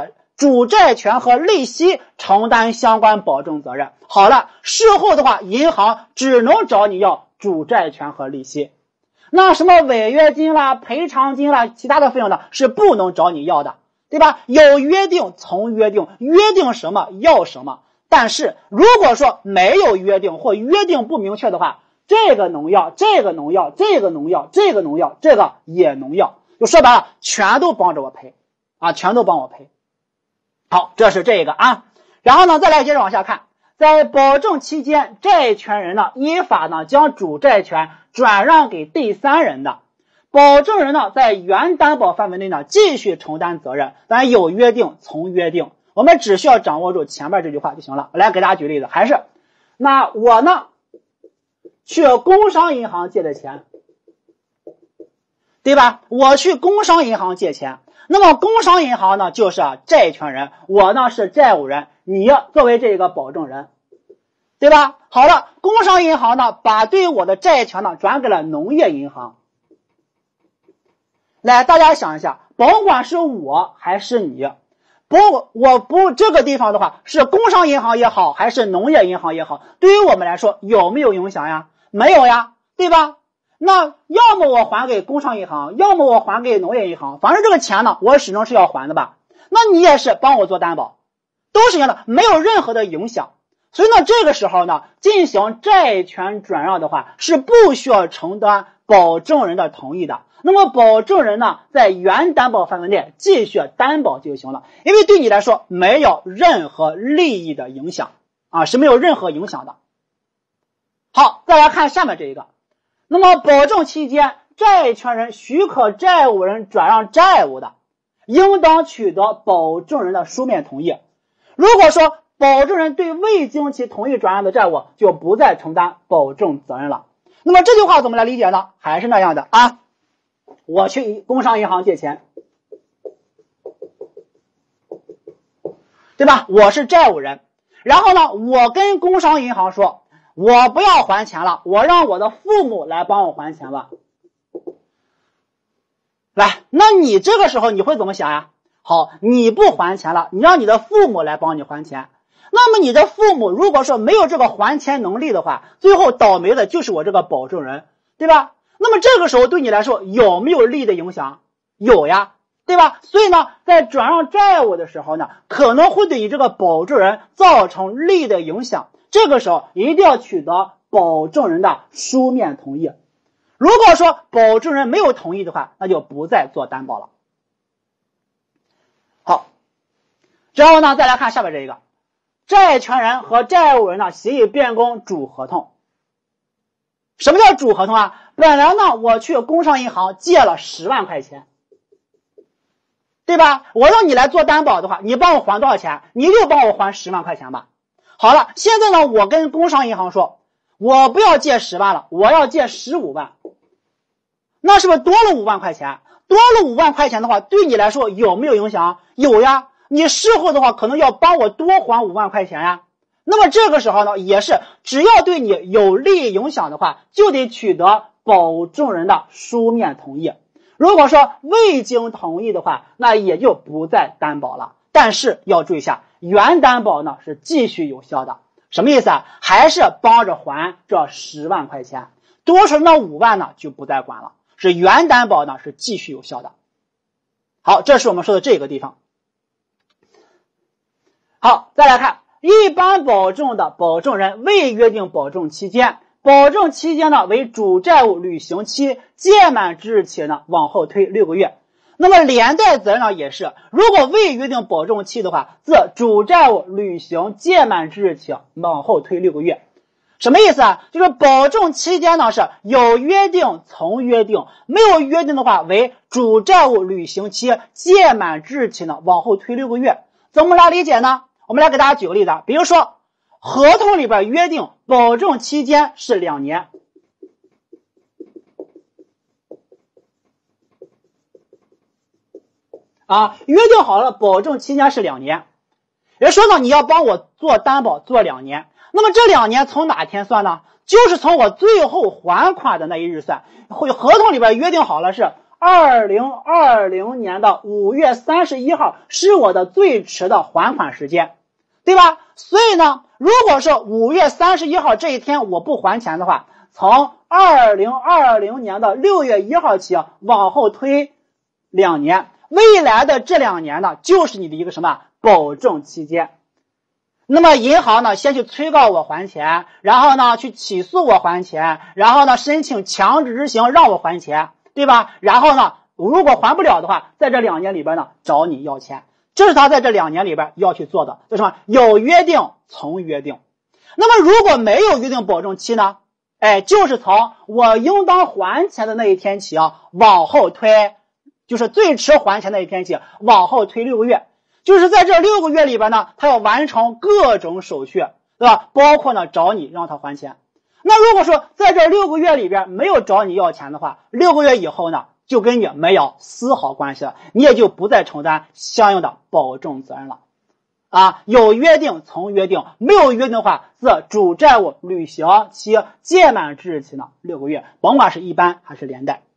主债权和利息承担相关保证责任。好了，事后的话，银行只能找你要主债权和利息，那什么违约金啦、赔偿金啦、其他的费用呢，是不能找你要的，对吧？有约定从约定，约定什么要什么。但是如果说没有约定或约定不明确的话，这个农药、这个农药、这个农药、这个农药、这个也农药，就说白了，全都帮着我赔啊，全都帮我赔。好，这是这个啊。然后呢，再来接着往下看，在保证期间，债权人呢依法呢将主债权转让给第三人的，保证人呢在原担保范围内呢继续承担责任，当然有约定从约定，我们只需要掌握住前面这句话就行了。我来给大家举例子，还是那我呢去工商银行借的钱，对吧？我去工商银行借钱，那么工商银行呢就是债权人，我呢是债务人，你作为这个保证人，对吧？好了，工商银行呢把对我的债权呢转给了农业银行。来，大家想一下，甭管是我还是你，不，我不这个地方的话，是工商银行也好，还是农业银行也好，对于我们来说有没有影响呀？没有呀，对吧？那要么我还给工商银行，要么我还给农业银行，反正这个钱呢，我始终是要还的吧？那你也是帮我做担保，都是一样的，没有任何的影响。所以呢，这个时候呢，进行债权转让的话，是不需要承担保证人的同意的。那么保证人呢，在原担保范围内继续担保就行了，因为对你来说没有任何利益的影响啊，是没有任何影响的。好，再来看下面这一个。那么保证期间，债权人许可债务人转让债务的，应当取得保证人的书面同意。如果说保证人对未经其同意转让的债务，就不再承担保证责任了。那么这句话怎么来理解呢？还是那样的啊，我去工商银行借钱，对吧？我是债务人，然后呢，我跟工商银行说，我不要还钱了，我让我的父母来帮我还钱吧。来，那你这个时候你会怎么想呀？好，你不还钱了，你让你的父母来帮你还钱。那么你的父母如果说没有这个还钱能力的话，最后倒霉的就是我这个保证人，对吧？那么这个时候对你来说有没有利的影响？有呀，对吧？所以呢，在转让债务的时候呢，可能会对你这个保证人造成利的影响。这个时候一定要取得保证人的书面同意。如果说保证人没有同意的话，那就不再做担保了。好，然后呢，再来看下面这一个，债权人和债务人呢协议变更主合同。什么叫主合同啊？本来呢，我去工商银行借了十万块钱，对吧？我让你来做担保的话，你帮我还多少钱？你就帮我还十万块钱吧。好了，现在呢，我跟工商银行说，我不要借十万了，我要借十五万。那是不是多了五万块钱？多了五万块钱的话，对你来说有没有影响？有呀，你事后的话可能要帮我多还五万块钱呀。那么这个时候呢，也是只要对你有利影响的话，就得取得保证人的书面同意。如果说未经同意的话，那也就不再担保了。但是要注意一下，原担保呢是继续有效的。什么意思啊？还是帮着还这十万块钱，多出那五万呢就不再管了，是原担保呢是继续有效的。好，这是我们说的这个地方。好，再来看一般保证的保证人未约定保证期间，保证期间呢为主债务履行期届满之日起呢往后推六个月。那么连带责任呢也是，如果未约定保证期的话，自主债务履行届满之日起往后推六个月。什么意思啊？就是保证期间呢是有约定从约定，没有约定的话为主债务履行期届满之日起呢往后推六个月。怎么来理解呢？我们来给大家举个例子，比如说合同里边约定保证期间是两年，啊，约定好了保证期间是两年，人说呢你要帮我做担保做两年，那么这两年从哪天算呢？就是从我最后还款的那一日算。合同里边约定好了是二零二零年的五月三十一号是我的最迟的还款时间，对吧？所以呢，如果是五月三十一号这一天我不还钱的话，从二零二零年的六月一号起往后推两年，未来的这两年呢，就是你的一个什么保证期间。那么银行呢，先去催告我还钱，然后呢去起诉我还钱，然后呢申请强制执行让我还钱，对吧？然后呢，如果还不了的话，在这两年里边呢找你要钱，这是他在这两年里边要去做的，叫什么？有约定从约定。那么如果没有约定保证期呢？哎，就是从我应当还钱的那一天起啊，往后推，就是最迟还钱那一天起，往后推六个月。就是在这六个月里边呢，他要完成各种手续，对吧？包括呢找你让他还钱。那如果说在这六个月里边没有找你要钱的话，六个月以后呢，就跟你没有丝毫关系了，你也就不再承担相应的保证责任了。啊，有约定从约定，没有约定的话，自主债务履行其届满之日起呢六个月，甭管是一般还是连带。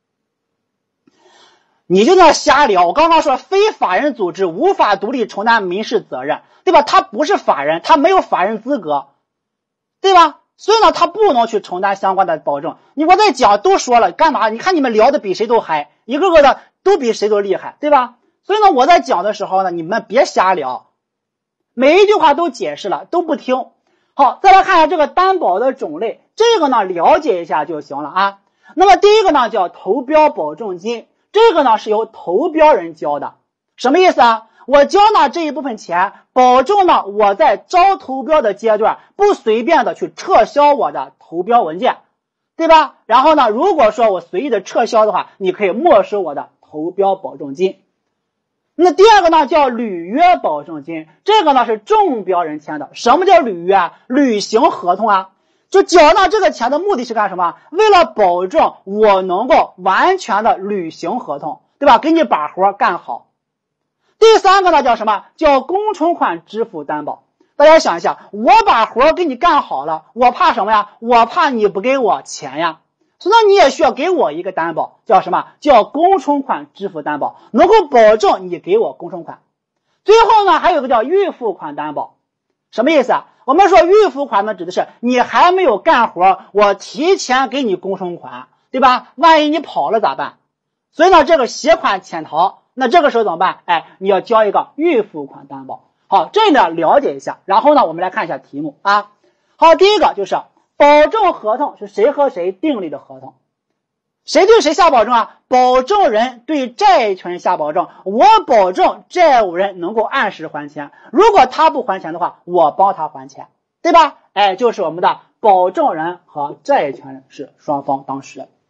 你就那瞎聊，我刚刚说非法人组织无法独立承担民事责任，对吧？他不是法人，他没有法人资格，对吧？所以呢，他不能去承担相关的保证。你我在讲都说了，干嘛？你看你们聊的比谁都嗨，一个个的都比谁都厉害，对吧？所以呢，我在讲的时候呢，你们别瞎聊，每一句话都解释了，都不听。好，再来看一下这个担保的种类，这个呢了解一下就行了啊。那么第一个呢叫投标保证金。这个呢是由投标人交的，什么意思啊？我交纳这一部分钱，保证呢我在招投标的阶段不随便的去撤销我的投标文件，对吧？然后呢，如果说我随意的撤销的话，你可以没收我的投标保证金。那第二个呢叫履约保证金，这个呢是中标人签的。什么叫履约啊？履行合同啊。就缴纳这个钱的目的是干什么？为了保证我能够完全的履行合同，对吧？给你把活干好。第三个呢叫什么？叫工程款支付担保。大家想一下，我把活给你干好了，我怕什么呀？我怕你不给我钱呀。所以呢，你也需要给我一个担保，叫什么？叫工程款支付担保，能够保证你给我工程款。最后呢，还有个叫预付款担保。什么意思啊？我们说预付款呢，指的是你还没有干活，我提前给你工程款，对吧？万一你跑了咋办？所以呢，这个携款潜逃，那这个时候怎么办？哎，你要交一个预付款担保。好，这呢了解一下。然后呢，我们来看一下题目啊。好，第一个就是保证合同是谁和谁订立的合同？谁对谁下保证啊？保证人对债权人下保证，我保证债务人能够按时还钱，如果他不还钱的话，我帮他还钱，对吧？哎，就是我们的保证人和债权人是双方当事人。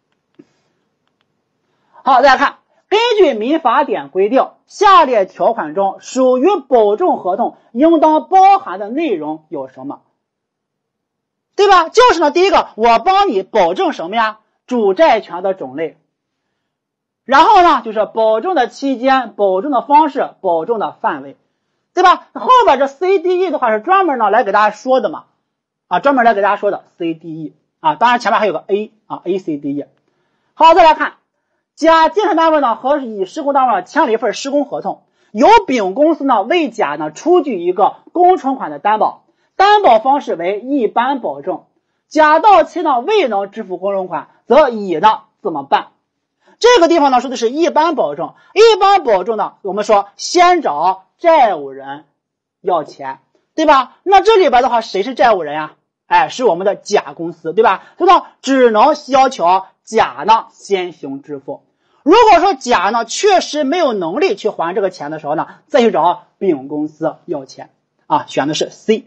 好，大家看，根据民法典规定，下列条款中属于保证合同应当包含的内容有什么？对吧？就是呢，第一个，我帮你保证什么呀？主债权的种类。然后呢，就是保证的期间、保证的方式、保证的范围，对吧？后边这 C D E 的话是专门呢来给大家说的嘛，啊，专门来给大家说的 C D E 啊，当然前面还有个 A 啊 A C D E。好，再来看，甲建设单位呢和乙施工单位签了一份施工合同，由丙公司呢为甲呢出具一个工程款的担保，担保方式为一般保证，甲到期呢未能支付工程款，则乙呢怎么办？这个地方呢说的是一般保证，一般保证呢我们说先找债务人要钱，对吧？那这里边的话谁是债务人呀？哎，是我们的甲公司，对吧？所以呢只能要求甲呢先行支付。如果说甲呢确实没有能力去还这个钱的时候呢，再去找丙公司要钱啊，选的是 C。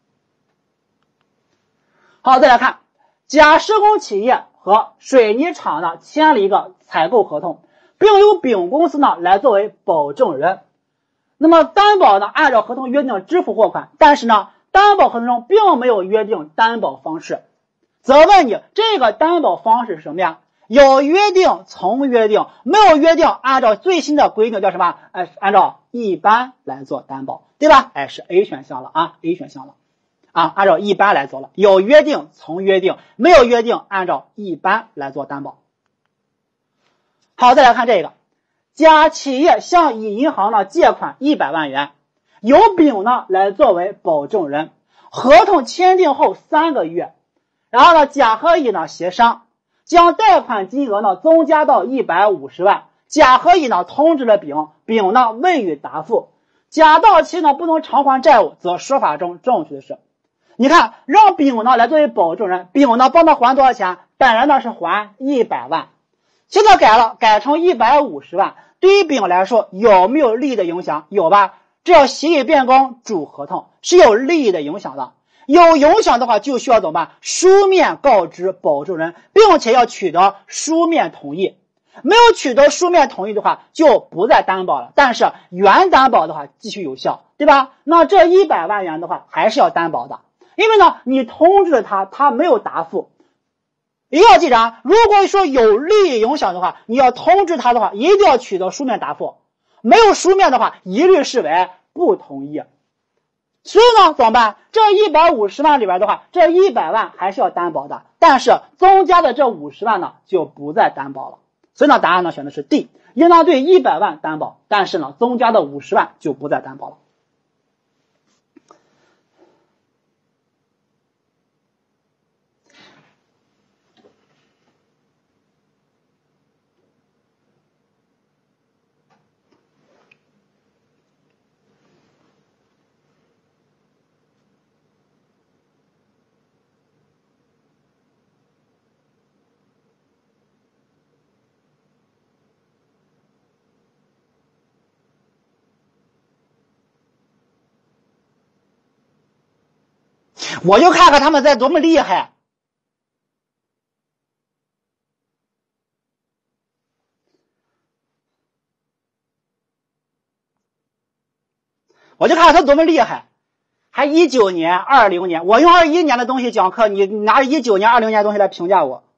好，再来看，甲施工企业和水泥厂呢签了一个采购合同，并由丙公司呢来作为保证人。那么担保呢按照合同约定支付货款，但是呢担保合同中并没有约定担保方式。则问你，这个担保方式是什么呀？有约定从约定，没有约定按照最新的规定叫什么？哎，按照一般来做担保，对吧？哎，是 A 选项了啊 ，A 选项了。啊，按照一般来做了，有约定从约定，没有约定按照一般来做担保。 好，再来看这个，甲企业向乙银行呢借款一百万元，由丙呢来作为保证人，合同签订后三个月，然后呢甲和乙呢协商，将贷款金额呢增加到一百五十万，甲和乙呢通知了丙，丙呢未予答复，甲到期呢不能偿还债务，则说法中正确的是，你看让丙呢来作为保证人，丙呢帮他还多少钱？本来呢是还一百万，现在改了，改成一百五十万，对于丙来说有没有利益的影响？有吧？这要协议变更主合同是有利益的影响的，有影响的话就需要怎么办？书面告知保证人，并且要取得书面同意，没有取得书面同意的话就不再担保了，但是原担保的话继续有效，对吧？那这一百万元的话还是要担保的，因为呢你通知了他，他没有答复。一定要记着，如果说有利益影响的话，你要通知他的话一定要取得书面答复，没有书面的话一律视为不同意。所以呢怎么办？这一百五十万里边的话，这一百万还是要担保的，但是增加的这五十万呢就不再担保了。所以呢答案呢选的是 D， 应当对一百万担保，但是呢增加的五十万就不再担保了。我就看看他们在多么厉害，我就看看他多么厉害，还一九年、二零年，我用二一年的东西讲课，你拿着一九年、二零年的东西来评价我，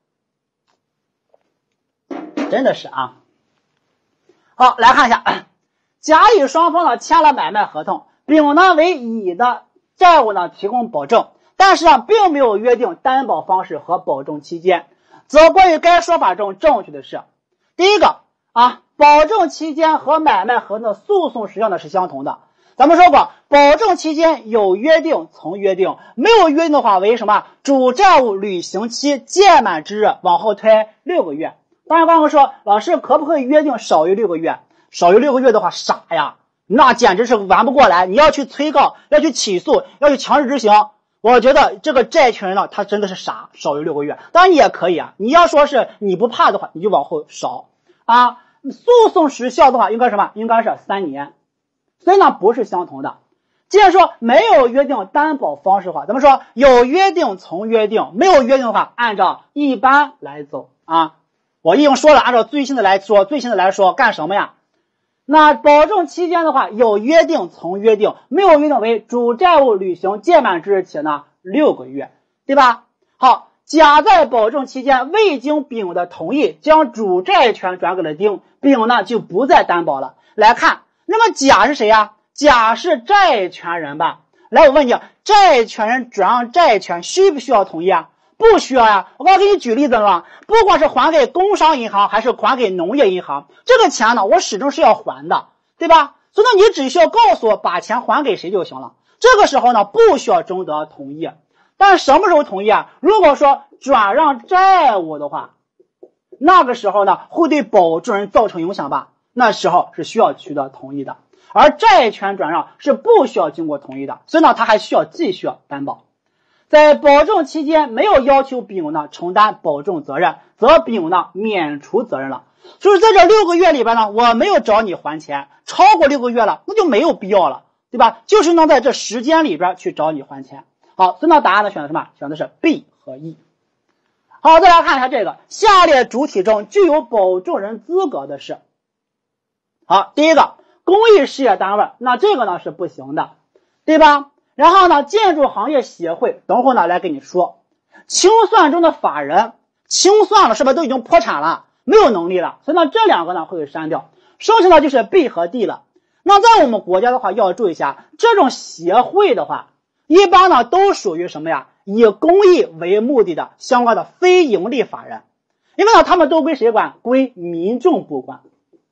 真的是啊。好，来看一下，甲乙双方呢签了买卖合同，丙呢为乙的债务呢提供保证，但是呢并没有约定担保方式和保证期间，则关于该说法中正确的是，第一个啊，保证期间和买卖合同的诉讼时效呢是相同的。咱们说过，保证期间有约定从约定，没有约定的话为什么？主债务履行期届满之日往后推六个月。当然刚刚说老师可不可以约定少于六个月？少于六个月的话傻呀，那简直是玩不过来，你要去催告，要去起诉，要去强制执行，我觉得这个债权人呢他真的是傻，少于六个月。当然你也可以啊，你要说是你不怕的话你就往后少啊。诉讼时效的话应该什么？应该是三年，所以呢不是相同的。既然说没有约定担保方式的话，咱们说有约定从约定，没有约定的话按照一般来走啊。我已经说了，按照最新的来说，最新的来说干什么呀？那保证期间的话有约定从约定，没有约定为主债务履行届满之日起呢六个月，对吧？好，甲在保证期间未经丙的同意将主债权转给了丁，丙呢就不再担保了。来看，那么甲是谁呀？甲是债权人吧？来，我问你，债权人转让债权需不需要同意啊？不需要呀。我刚给你举例子了吧，不管是还给工商银行还是还给农业银行，这个钱呢我始终是要还的，对吧？所以呢你只需要告诉我把钱还给谁就行了，这个时候呢不需要征得同意。但是什么时候同意啊？如果说转让债务的话，那个时候呢会对保证人造成影响吧，那时候是需要取得同意的。而债权转让是不需要经过同意的，所以呢他还需要继续担保。在保证期间没有要求丙呢承担保证责任，则丙呢免除责任了。所以在这六个月里边呢，我没有找你还钱，超过六个月了那就没有必要了，对吧？就是能在这时间里边去找你还钱。好，所以呢答案呢选的什么？选的是 B 和 E。 好，再来看一下这个，下列主体中具有保证人资格的是，好，第一个公益事业单位，那这个呢是不行的，对吧？然后呢建筑行业协会，等会儿呢来给你说。清算中的法人清算了是不是都已经破产了，没有能力了，所以呢这两个呢会删掉，剩下的就是 B 和 D 了。那在我们国家的话要注意一下，这种协会的话一般呢都属于什么呀？以公益为目的的相关的非盈利法人。 因为呢，他们都归谁管？归民政部管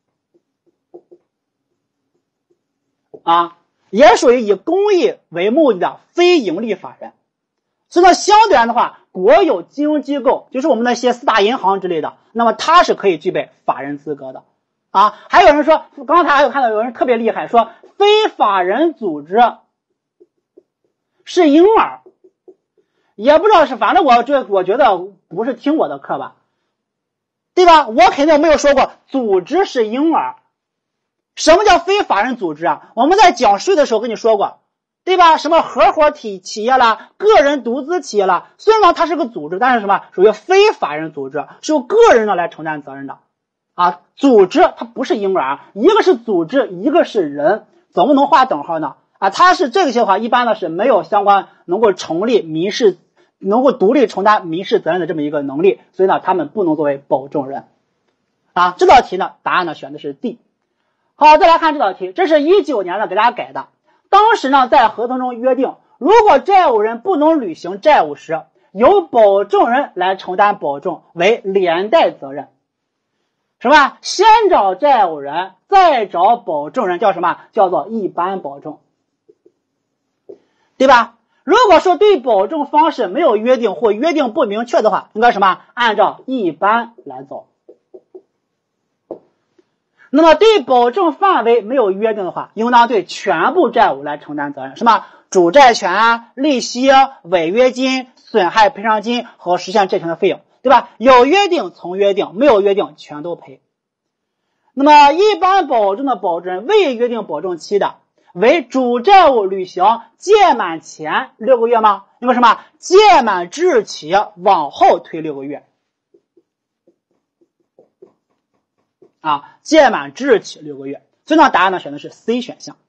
啊，也属于以公益为目的的非盈利法人。所以呢，相对来的话，国有金融机构，就是我们那些四大银行之类的，那么它是可以具备法人资格的啊。还有人说，刚才还有看到有人特别厉害，说非法人组织是婴儿，也不知道是，反正我这我觉得不是听我的课吧，对吧？我肯定没有说过组织是婴儿。什么叫非法人组织啊？我们在讲税的时候跟你说过，对吧？什么合伙体企业啦，个人独资企业啦，虽然呢它是个组织，但是什么属于非法人组织，是由个人呢来承担责任的啊。组织它不是婴儿，一个是组织，一个是人，怎么能划等号呢？啊，它是这个些话一般呢是没有相关能够成立民事，能够独立承担民事责任的这么一个能力，所以呢他们不能作为保证人啊。这道题呢答案呢选的是 D。好，再来看这道题，这是一九年的给大家改的。当时呢，在合同中约定，如果债务人不能履行债务时，由保证人来承担保证为连带责任。什么？先找债务人，再找保证人，叫什么？叫做一般保证，对吧？如果说对保证方式没有约定或约定不明确的话，应该什么？按照一般来走。那么对保证范围没有约定的话，应当对全部债务来承担责任，什么主债权啊、利息、违约金、损害赔偿金和实现债权的费用，对吧？有约定从约定，没有约定全都赔。那么一般保证的保证人未约定保证期的，为主债务履行届满前六个月吗？那么什么届满之日起往后推六个月。啊，届满之日起六个月，所以呢，答案呢选的是 C 选项。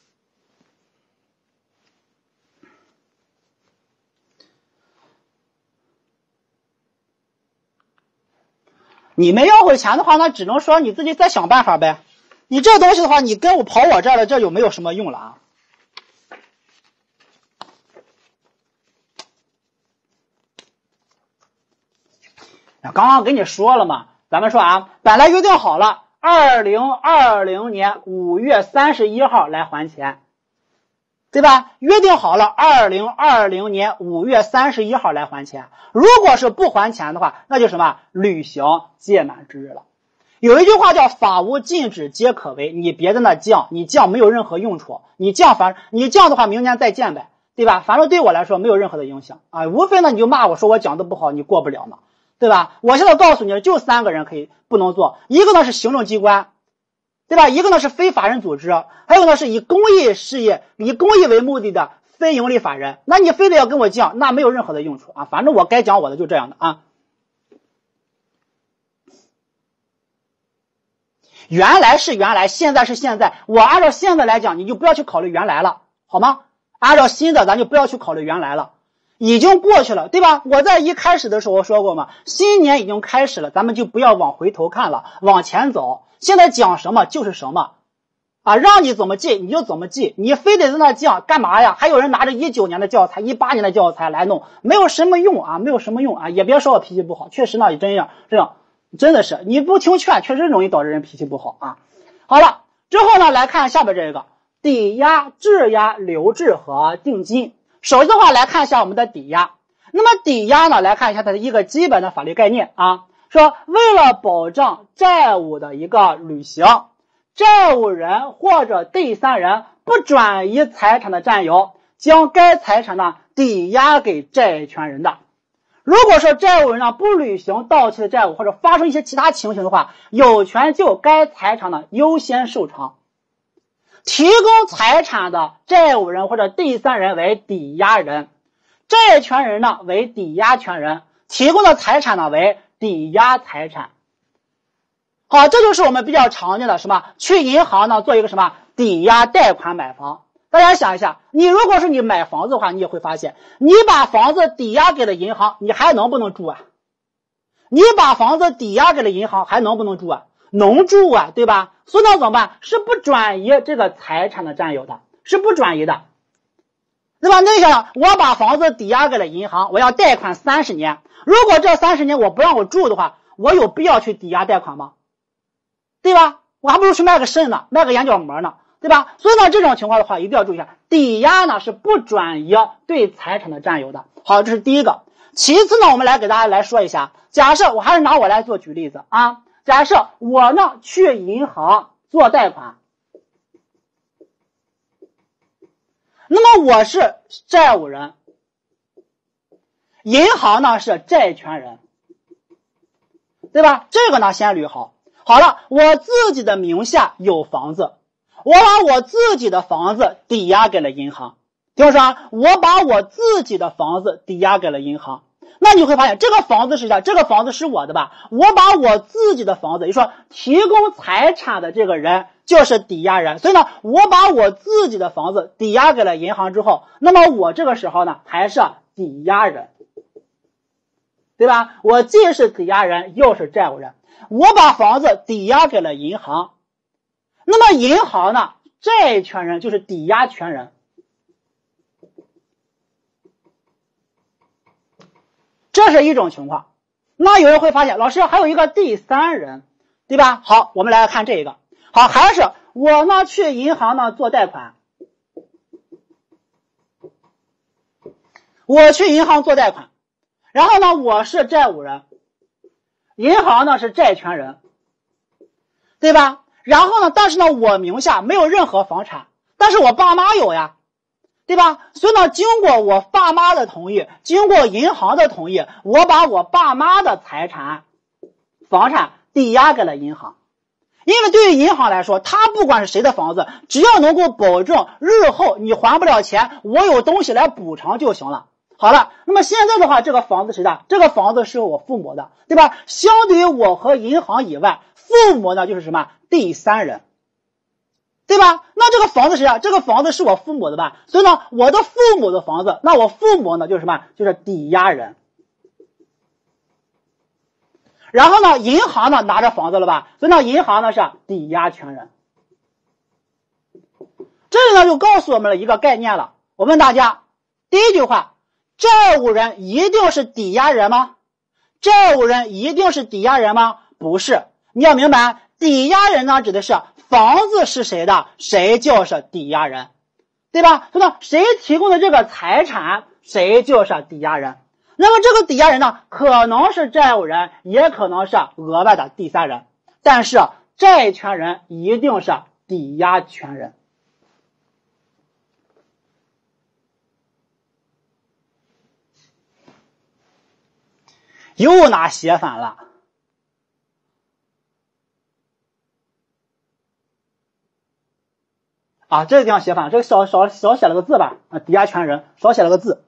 你没要回钱的话，那只能说你自己再想办法呗。你这东西的话，你跟我跑我这儿了，这就没有什么用了啊。刚刚跟你说了嘛。咱们说啊，本来约定好了二零二零年五月三十一号来还钱，对吧？约定好了二零二零年五月三十一号来还钱，如果是不还钱的话，那就什么履行届满之日了。有一句话叫法无禁止皆可为，你别在那犟，你犟没有任何用处，你犟反你犟的话明年再见呗，对吧？反正对我来说没有任何的影响啊，无非呢你就骂我说我讲的不好，你过不了嘛。对吧？我现在告诉你，就三个人可以不能做，一个呢是行政机关，对吧？一个呢是非法人组织，还有呢是以公益事业、以公益为目的的非盈利法人。那你非得要跟我犟，那没有任何的用处啊！反正我该讲我的就这样的啊。原来是原来，现在是现在。我按照现在来讲，你就不要去考虑原来了，好吗？按照新的，咱就不要去考虑原来了。已经过去了，对吧？我在一开始的时候说过嘛，新年已经开始了，咱们就不要往回头看了，往前走。现在讲什么就是什么啊，让你怎么记你就怎么记，你非得在那讲干嘛呀？还有人拿着一九年的教材、一八年的教材来弄，没有什么用啊，没有什么用啊！也别说我脾气不好，确实呢也真样，这样真的是你不听劝，确实容易导致人脾气不好啊。好了，之后呢来看下边这个抵押、质押、留置和定金。首先的话来看一下我们的抵押，那么抵押呢来看一下它的一个基本的法律概念啊，说为了保障债务的一个履行，债务人或者第三人不转移财产的占有，将该财产呢抵押给债权人的。如果说债务人呢不履行到期的债务，或者发生一些其他情形的话，有权就该财产呢优先受偿。提供财产的债务人或者第三人为抵押人，债权人呢为抵押权人，提供的财产呢为抵押财产。好，这就是我们比较常见的什么去银行呢做一个什么抵押贷款买房。大家想一下，你如果是你买房子的话，你也会发现你把房子抵押给了银行，你还能不能住啊？你把房子抵押给了银行还能不能住啊？能住啊，对吧？所以呢怎么办？是不转移这个财产的占有的，是不转移的，对吧？那你想，我把房子抵押给了银行，我要贷款三十年，如果这三十年我不让我住的话， 我有必要去抵押贷款吗？对吧？我还不如去卖个肾呢，卖个眼角膜呢，对吧？所以呢，这种情况的话，一定要注意一下，抵押呢是不转移对财产的占有的。好，这是第一个。其次呢，我们来给大家来说一下，假设我还是拿我来做举例子啊，假设我呢去银行做贷款，那么我是债务人，银行呢是债权人，对吧？这个呢先捋好。好了，我自己的名下有房子，我把我自己的房子抵押给了银行，听我说啊，我把我自己的房子抵押给了银行，那你会发现这个房子是啥？这个房子是我的吧？我把我自己的房子，也就是说提供财产的这个人就是抵押人，所以呢，我把我自己的房子抵押给了银行之后，那么我这个时候呢还是抵押人，对吧？我既是抵押人又是债务人，我把房子抵押给了银行，那么银行呢，债权人就是抵押权人。这是一种情况。那有人会发现，老师还有一个第三人，对吧？好，我们来看这个。好，还是我呢去银行呢做贷款，我去银行做贷款，然后呢我是债务人，银行呢是债权人，对吧？然后呢，但是呢我名下没有任何房产，但是我爸妈有呀，对吧？所以呢，经过我爸妈的同意，经过银行的同意，我把我爸妈的财产、房产抵押给了银行。因为对于银行来说，他不管是谁的房子，只要能够保证日后你还不了钱，我有东西来补偿就行了。好了，那么现在的话，这个房子谁的？这个房子是我父母的，对吧？相对于我和银行以外，父母呢就是什么？第三人。对吧？那这个房子谁啊？这个房子是我父母的吧？所以呢，我的父母的房子，那我父母呢就是什么？就是抵押人。然后呢，银行呢拿着房子了吧？所以呢，银行呢是抵押权人。这里呢就告诉我们了一个概念了。我问大家，第一句话，债务人一定是抵押人吗？债务人一定是抵押人吗？不是。你要明白，抵押人呢指的是房子是谁的，谁就是抵押人，对吧？所以呢，谁提供的这个财产，谁就是抵押人。那么这个抵押人呢，可能是债务人，也可能是额外的第三人，但是债权人一定是抵押权人。又拿写反了。啊，这个地方写反，这个少少少写了个字吧？啊，抵押权人少写了个字。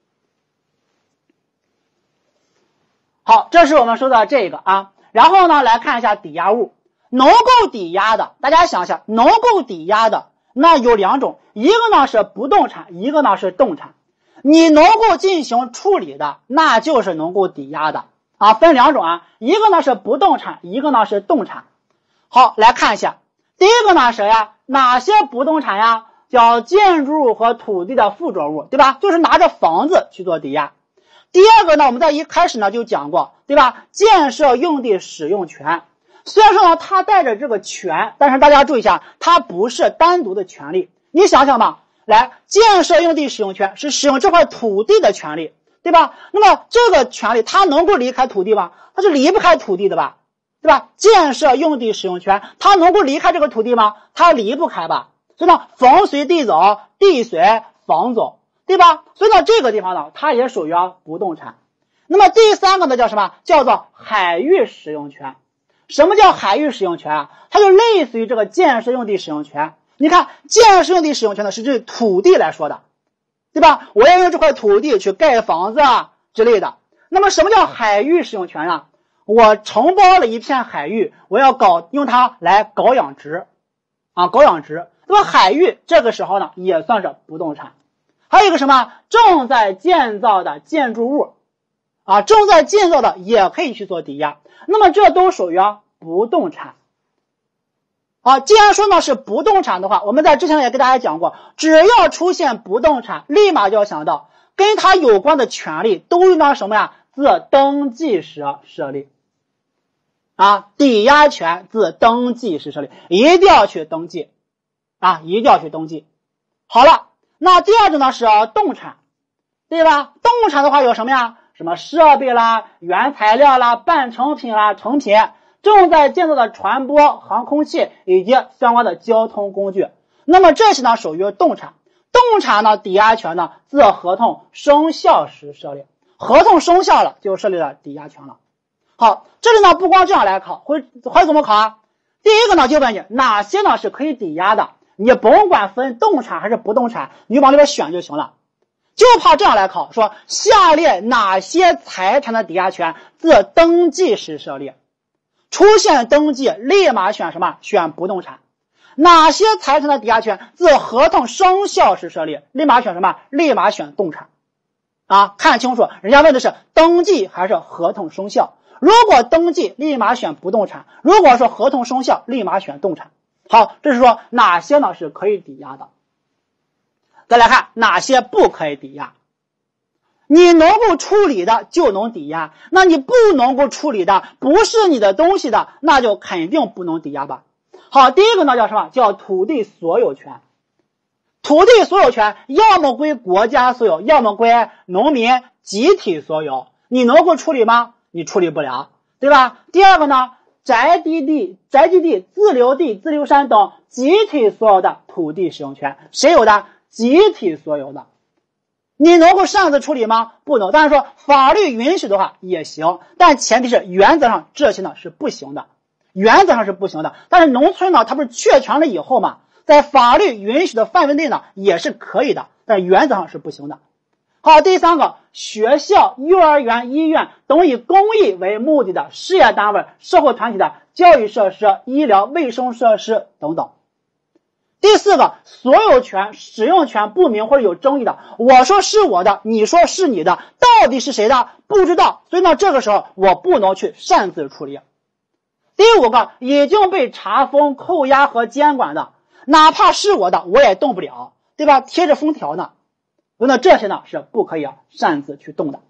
好，这是我们说的这个啊。然后呢，来看一下抵押物，能够抵押的，大家想想，能够抵押的那有两种，一个呢是不动产，一个呢是动产。你能够进行处理的，那就是能够抵押的啊，分两种啊，一个呢是不动产，一个呢是动产。好，来看一下。第一个呢谁呀？哪些不动产呀？叫建筑物和土地的附着物，对吧？就是拿着房子去做抵押。第二个呢，我们在一开始呢就讲过，对吧？建设用地使用权，虽然说呢它带着这个权，但是大家注意一下，它不是单独的权利。你想想吧，来，建设用地使用权是使用这块土地的权利，对吧？那么这个权利它能够离开土地吗？它是离不开土地的吧？对吧？建设用地使用权，它能够离开这个土地吗？它离不开吧。所以呢，房随地走，地随房走，对吧？所以呢，这个地方呢，它也属于不动产。那么第三个呢，叫什么？叫做海域使用权。什么叫海域使用权啊？它就类似于这个建设用地使用权。你看，建设用地使用权呢，是对土地来说的，对吧？我要用这块土地去盖房子啊之类的。那么什么叫海域使用权啊？我承包了一片海域，我要搞用它来搞养殖啊，搞养殖。那么海域这个时候呢也算是不动产。还有一个什么正在建造的建筑物啊，正在建造的也可以去做抵押。那么这都属于不动产。啊，既然说呢是不动产的话，我们在之前也跟大家讲过，只要出现不动产，立马就要想到跟它有关的权利都应当什么呀？自登记时设立。 啊，抵押权自登记时设立，一定要去登记啊，一定要去登记。好了，那第二种呢是动产，对吧？动产的话有什么呀？什么设备啦、原材料啦、半成品啦、成品、正在建造的船舶、航空器以及相关的交通工具。那么这些呢属于动产。动产呢抵押权呢自合同生效时设立，合同生效了就设立了抵押权了。好，这里呢不光这样来考，会会怎么考啊？第一个呢就问你哪些呢是可以抵押的，你甭管分动产还是不动产，你往里边选就行了。就怕这样来考，说下列哪些财产的抵押权自登记时设立？出现登记立马选什么？选不动产。哪些财产的抵押权自合同生效时设立？立马选什么？立马选动产。啊，看清楚，人家问的是登记还是合同生效。如果登记，立马选不动产；如果说合同生效，立马选动产。好，这是说哪些呢是可以抵押的。再来看哪些不可以抵押。你能够处理的就能抵押，那你不能够处理的，不是你的东西的，那就肯定不能抵押吧。好，第一个呢叫什么？叫土地所有权。土地所有权要么归国家所有，要么归农民集体所有。你能够处理吗？你处理不了，对吧？第二个呢，宅基地、宅基地、自留地、自留山等集体所有的土地使用权，谁有的？集体所有的。你能够擅自处理吗？不能。但是说法律允许的话也行，但前提是原则上这些呢是不行的，原则上是不行的。但是农村呢，它不是确权了以后嘛，在法律允许的范围内呢也是可以的，但是原则上是不行的。好，第三个，学校、幼儿园、医院等以公益为目的的事业单位、社会团体的教育设施、医疗卫生设施等等。第四个，所有权、使用权不明或者有争议的，我说是我的，你说是你的，到底是谁的？不知道，所以呢，这个时候我不能去擅自处理。第五个，已经被查封、扣押和监管的，哪怕是我的，我也动不了，对吧？贴着封条呢，那这些呢是不可以擅自去动的。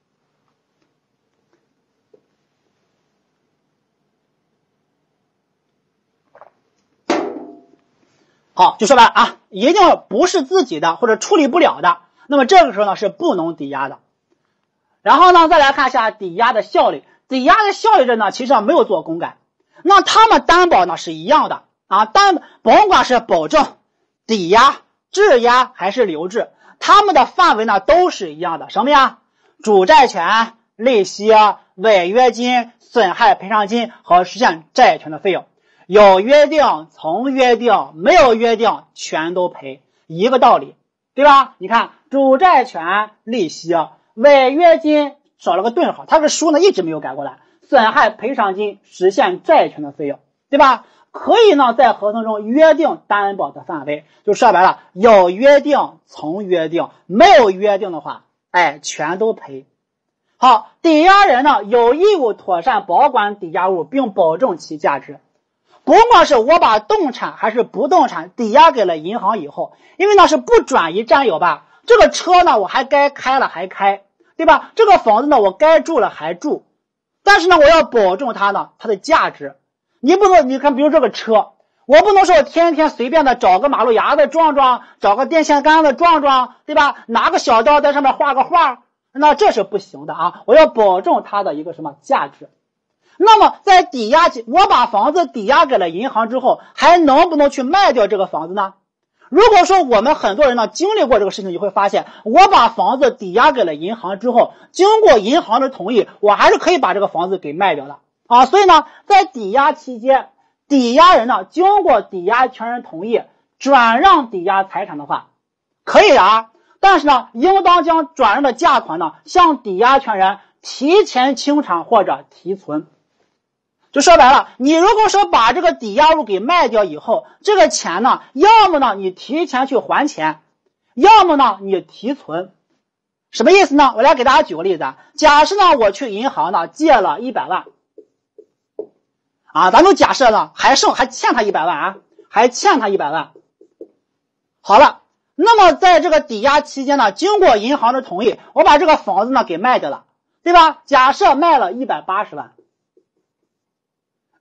好，就说白了啊，一定不是自己的或者处理不了的，那么这个时候呢是不能抵押的。然后呢，再来看一下抵押的效力。抵押的效力这呢，其实上没有做公改。那他们担保呢是一样的啊，担甭管是保证、抵押、质押还是留置，他们的范围呢都是一样的。什么呀？主债权、利息、违约金、损害赔偿金和实现债权的费用。有约定从约定，没有约定全都赔，一个道理，对吧？你看主债权、利息、违约金少了个顿号，它这个书呢一直没有改过来，损害赔偿金、实现债权的费用，对吧？可以呢在合同中约定担保的范围，就说白了，有约定从约定，没有约定的话，哎，全都赔。好，抵押人呢有义务妥善保管抵押物，并保证其价值。不管是我把动产还是不动产抵押给了银行以后，因为呢是不转移占有吧，这个车呢我还该开了还开，对吧？这个房子呢我该住了还住，但是呢我要保证它呢它的价值。你不能，你看比如这个车，我不能说我天天随便的找个马路牙子撞撞，找个电线杆子撞撞，对吧？拿个小刀在上面画个画，那这是不行的啊！我要保证它的一个什么价值。那么在抵押，我把房子抵押给了银行之后，还能不能去卖掉这个房子呢？如果说我们很多人呢经历过这个事情，你会发现，我把房子抵押给了银行之后，经过银行的同意，我还是可以把这个房子给卖掉的啊。所以呢，在抵押期间，抵押人呢经过抵押权人同意转让抵押财产的话，可以啊，但是呢，应当将转让的价款呢向抵押权人提前清偿或者提存。就说白了，你如果说把这个抵押物给卖掉以后，这个钱呢，要么呢你提前去还钱，要么呢你提存。什么意思呢？我来给大家举个例子啊。假设呢我去银行呢借了一百万，啊，咱们假设呢还剩还欠他一百万啊，还欠他一百万。好了，那么在这个抵押期间呢，经过银行的同意，我把这个房子呢给卖掉了，对吧？假设卖了一百八十万。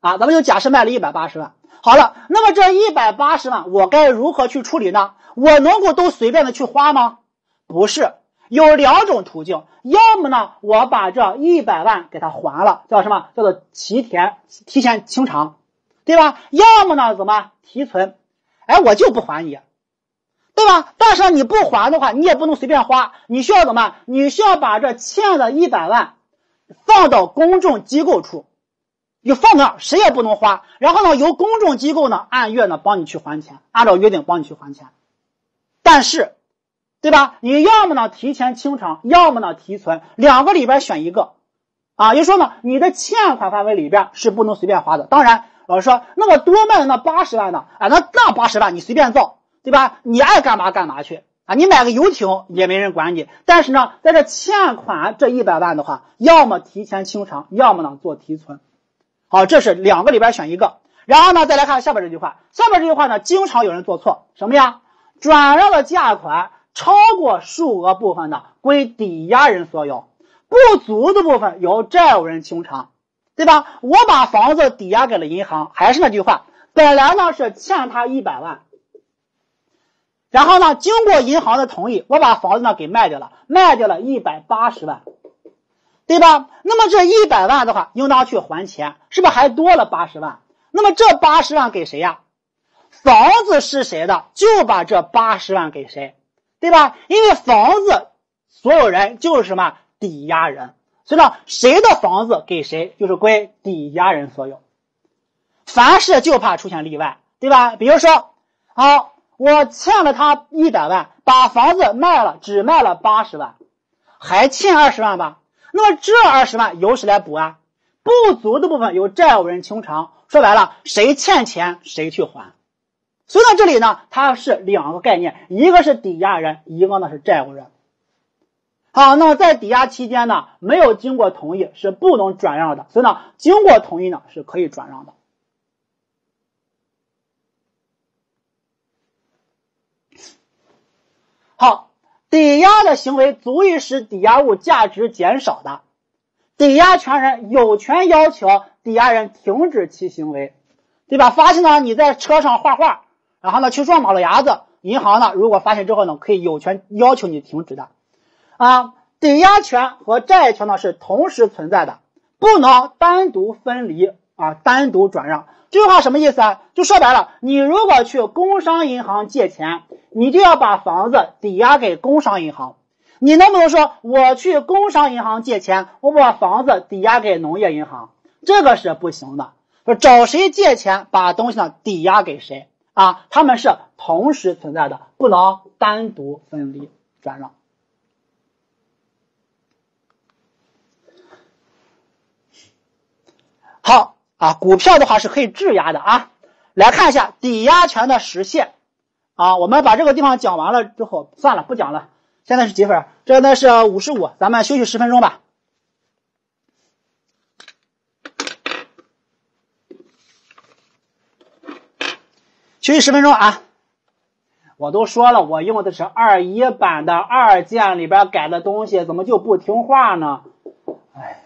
啊，咱们就假设卖了一百八十万。好了，那么这一百八十万我该如何去处理呢？我能够都随便的去花吗？不是，有两种途径，要么呢我把这一百万给它还了，叫什么？叫做提前提前清偿，对吧？要么呢怎么提存？哎，我就不还你，对吧？但是你不还的话，你也不能随便花，你需要怎么？你需要把这欠的一百万放到公证机构处，就放那儿，谁也不能花。然后呢，由公证机构呢按月呢帮你去还钱，按照约定帮你去还钱。但是，对吧？你要么呢提前清偿，要么呢提存，两个里边选一个啊。也就是说呢，你的欠款范围里边是不能随便花的。当然，老师说，那么多卖的那八十万呢？啊，那那八十万你随便造，对吧？你爱干嘛干嘛去啊！你买个游艇也没人管你。但是呢，在这欠款这一百万的话，要么提前清偿，要么呢做提存。好，这是两个里边选一个。然后呢，再来看下边这句话。下边这句话呢，经常有人做错，什么呀？转让的价款超过数额部分呢，归抵押人所有，不足的部分由债务人清偿，对吧？我把房子抵押给了银行，还是那句话，本来呢是欠他一百万，然后呢，经过银行的同意，我把房子呢给卖掉了，卖掉了一百八十万，对吧？那么这一百万的话，应当去还钱，是不是还多了八十万？那么这八十万给谁呀？房子是谁的，就把这八十万给谁，对吧？因为房子所有人就是什么抵押人，所以呢，谁的房子给谁就是归抵押人所有。凡事就怕出现例外，对吧？比如说，好，我欠了他一百万，把房子卖了，只卖了八十万，还欠二十万吧？那么这二十万由谁来补啊？不足的部分由债务人清偿。说白了，谁欠钱谁去还。所以呢，这里呢，它是两个概念，一个是抵押人，一个呢是债务人。好，那么在抵押期间呢，没有经过同意是不能转让的，所以呢，经过同意呢是可以转让的。好，抵押的行为足以使抵押物价值减少的，抵押权人有权要求抵押人停止其行为，对吧？发现呢你在车上画画，然后呢去撞马路牙子，银行呢如果发现之后呢，可以有权要求你停止的。啊，抵押权和债权呢是同时存在的，不能单独分离啊，单独转让。这句话什么意思啊？就说白了，你如果去工商银行借钱，你就要把房子抵押给工商银行。你能不能说我去工商银行借钱，我把房子抵押给农业银行？这个是不行的。找谁借钱，把东西呢抵押给谁啊？他们是同时存在的，不能单独分离转让。好啊，股票的话是可以质押的啊。来看一下抵押权的实现啊，我们把这个地方讲完了之后，算了，不讲了。现在是几分？这呢是五十五，咱们休息十分钟吧。休息十分钟啊！我都说了，我用的是二一版的二建里边改的东西，怎么就不听话呢？哎。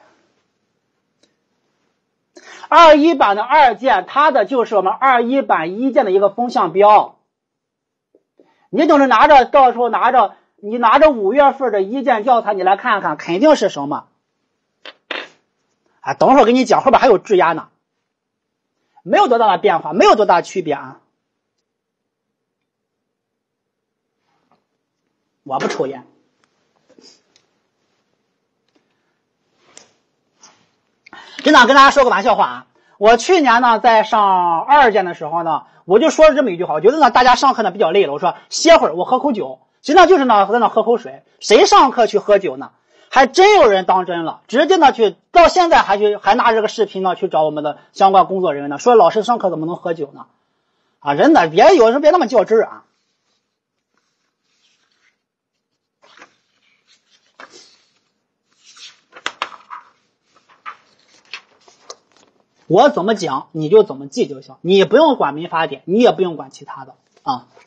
二一版的二建，它的就是我们二一版一建的一个风向标。你等着拿着，到时候拿着，你拿着五月份的一建教材，你来看看，肯定是什么？啊，等会儿给你讲，后边还有质押呢，没有多大的变化，没有多大区别啊。我不抽烟。真的跟大家说个玩笑话啊，我去年呢在上二建的时候呢，我就说了这么一句话，我觉得呢大家上课呢比较累了，我说歇会儿我喝口酒，实际上就是呢在那喝口水，谁上课去喝酒呢？还真有人当真了，直接呢去到现在还去还拿这个视频呢去找我们的相关工作人员呢，说老师上课怎么能喝酒呢？啊，真的别有人别那么较真儿啊。我怎么讲你就怎么记就行，你不用管民法典，你也不用管其他的啊。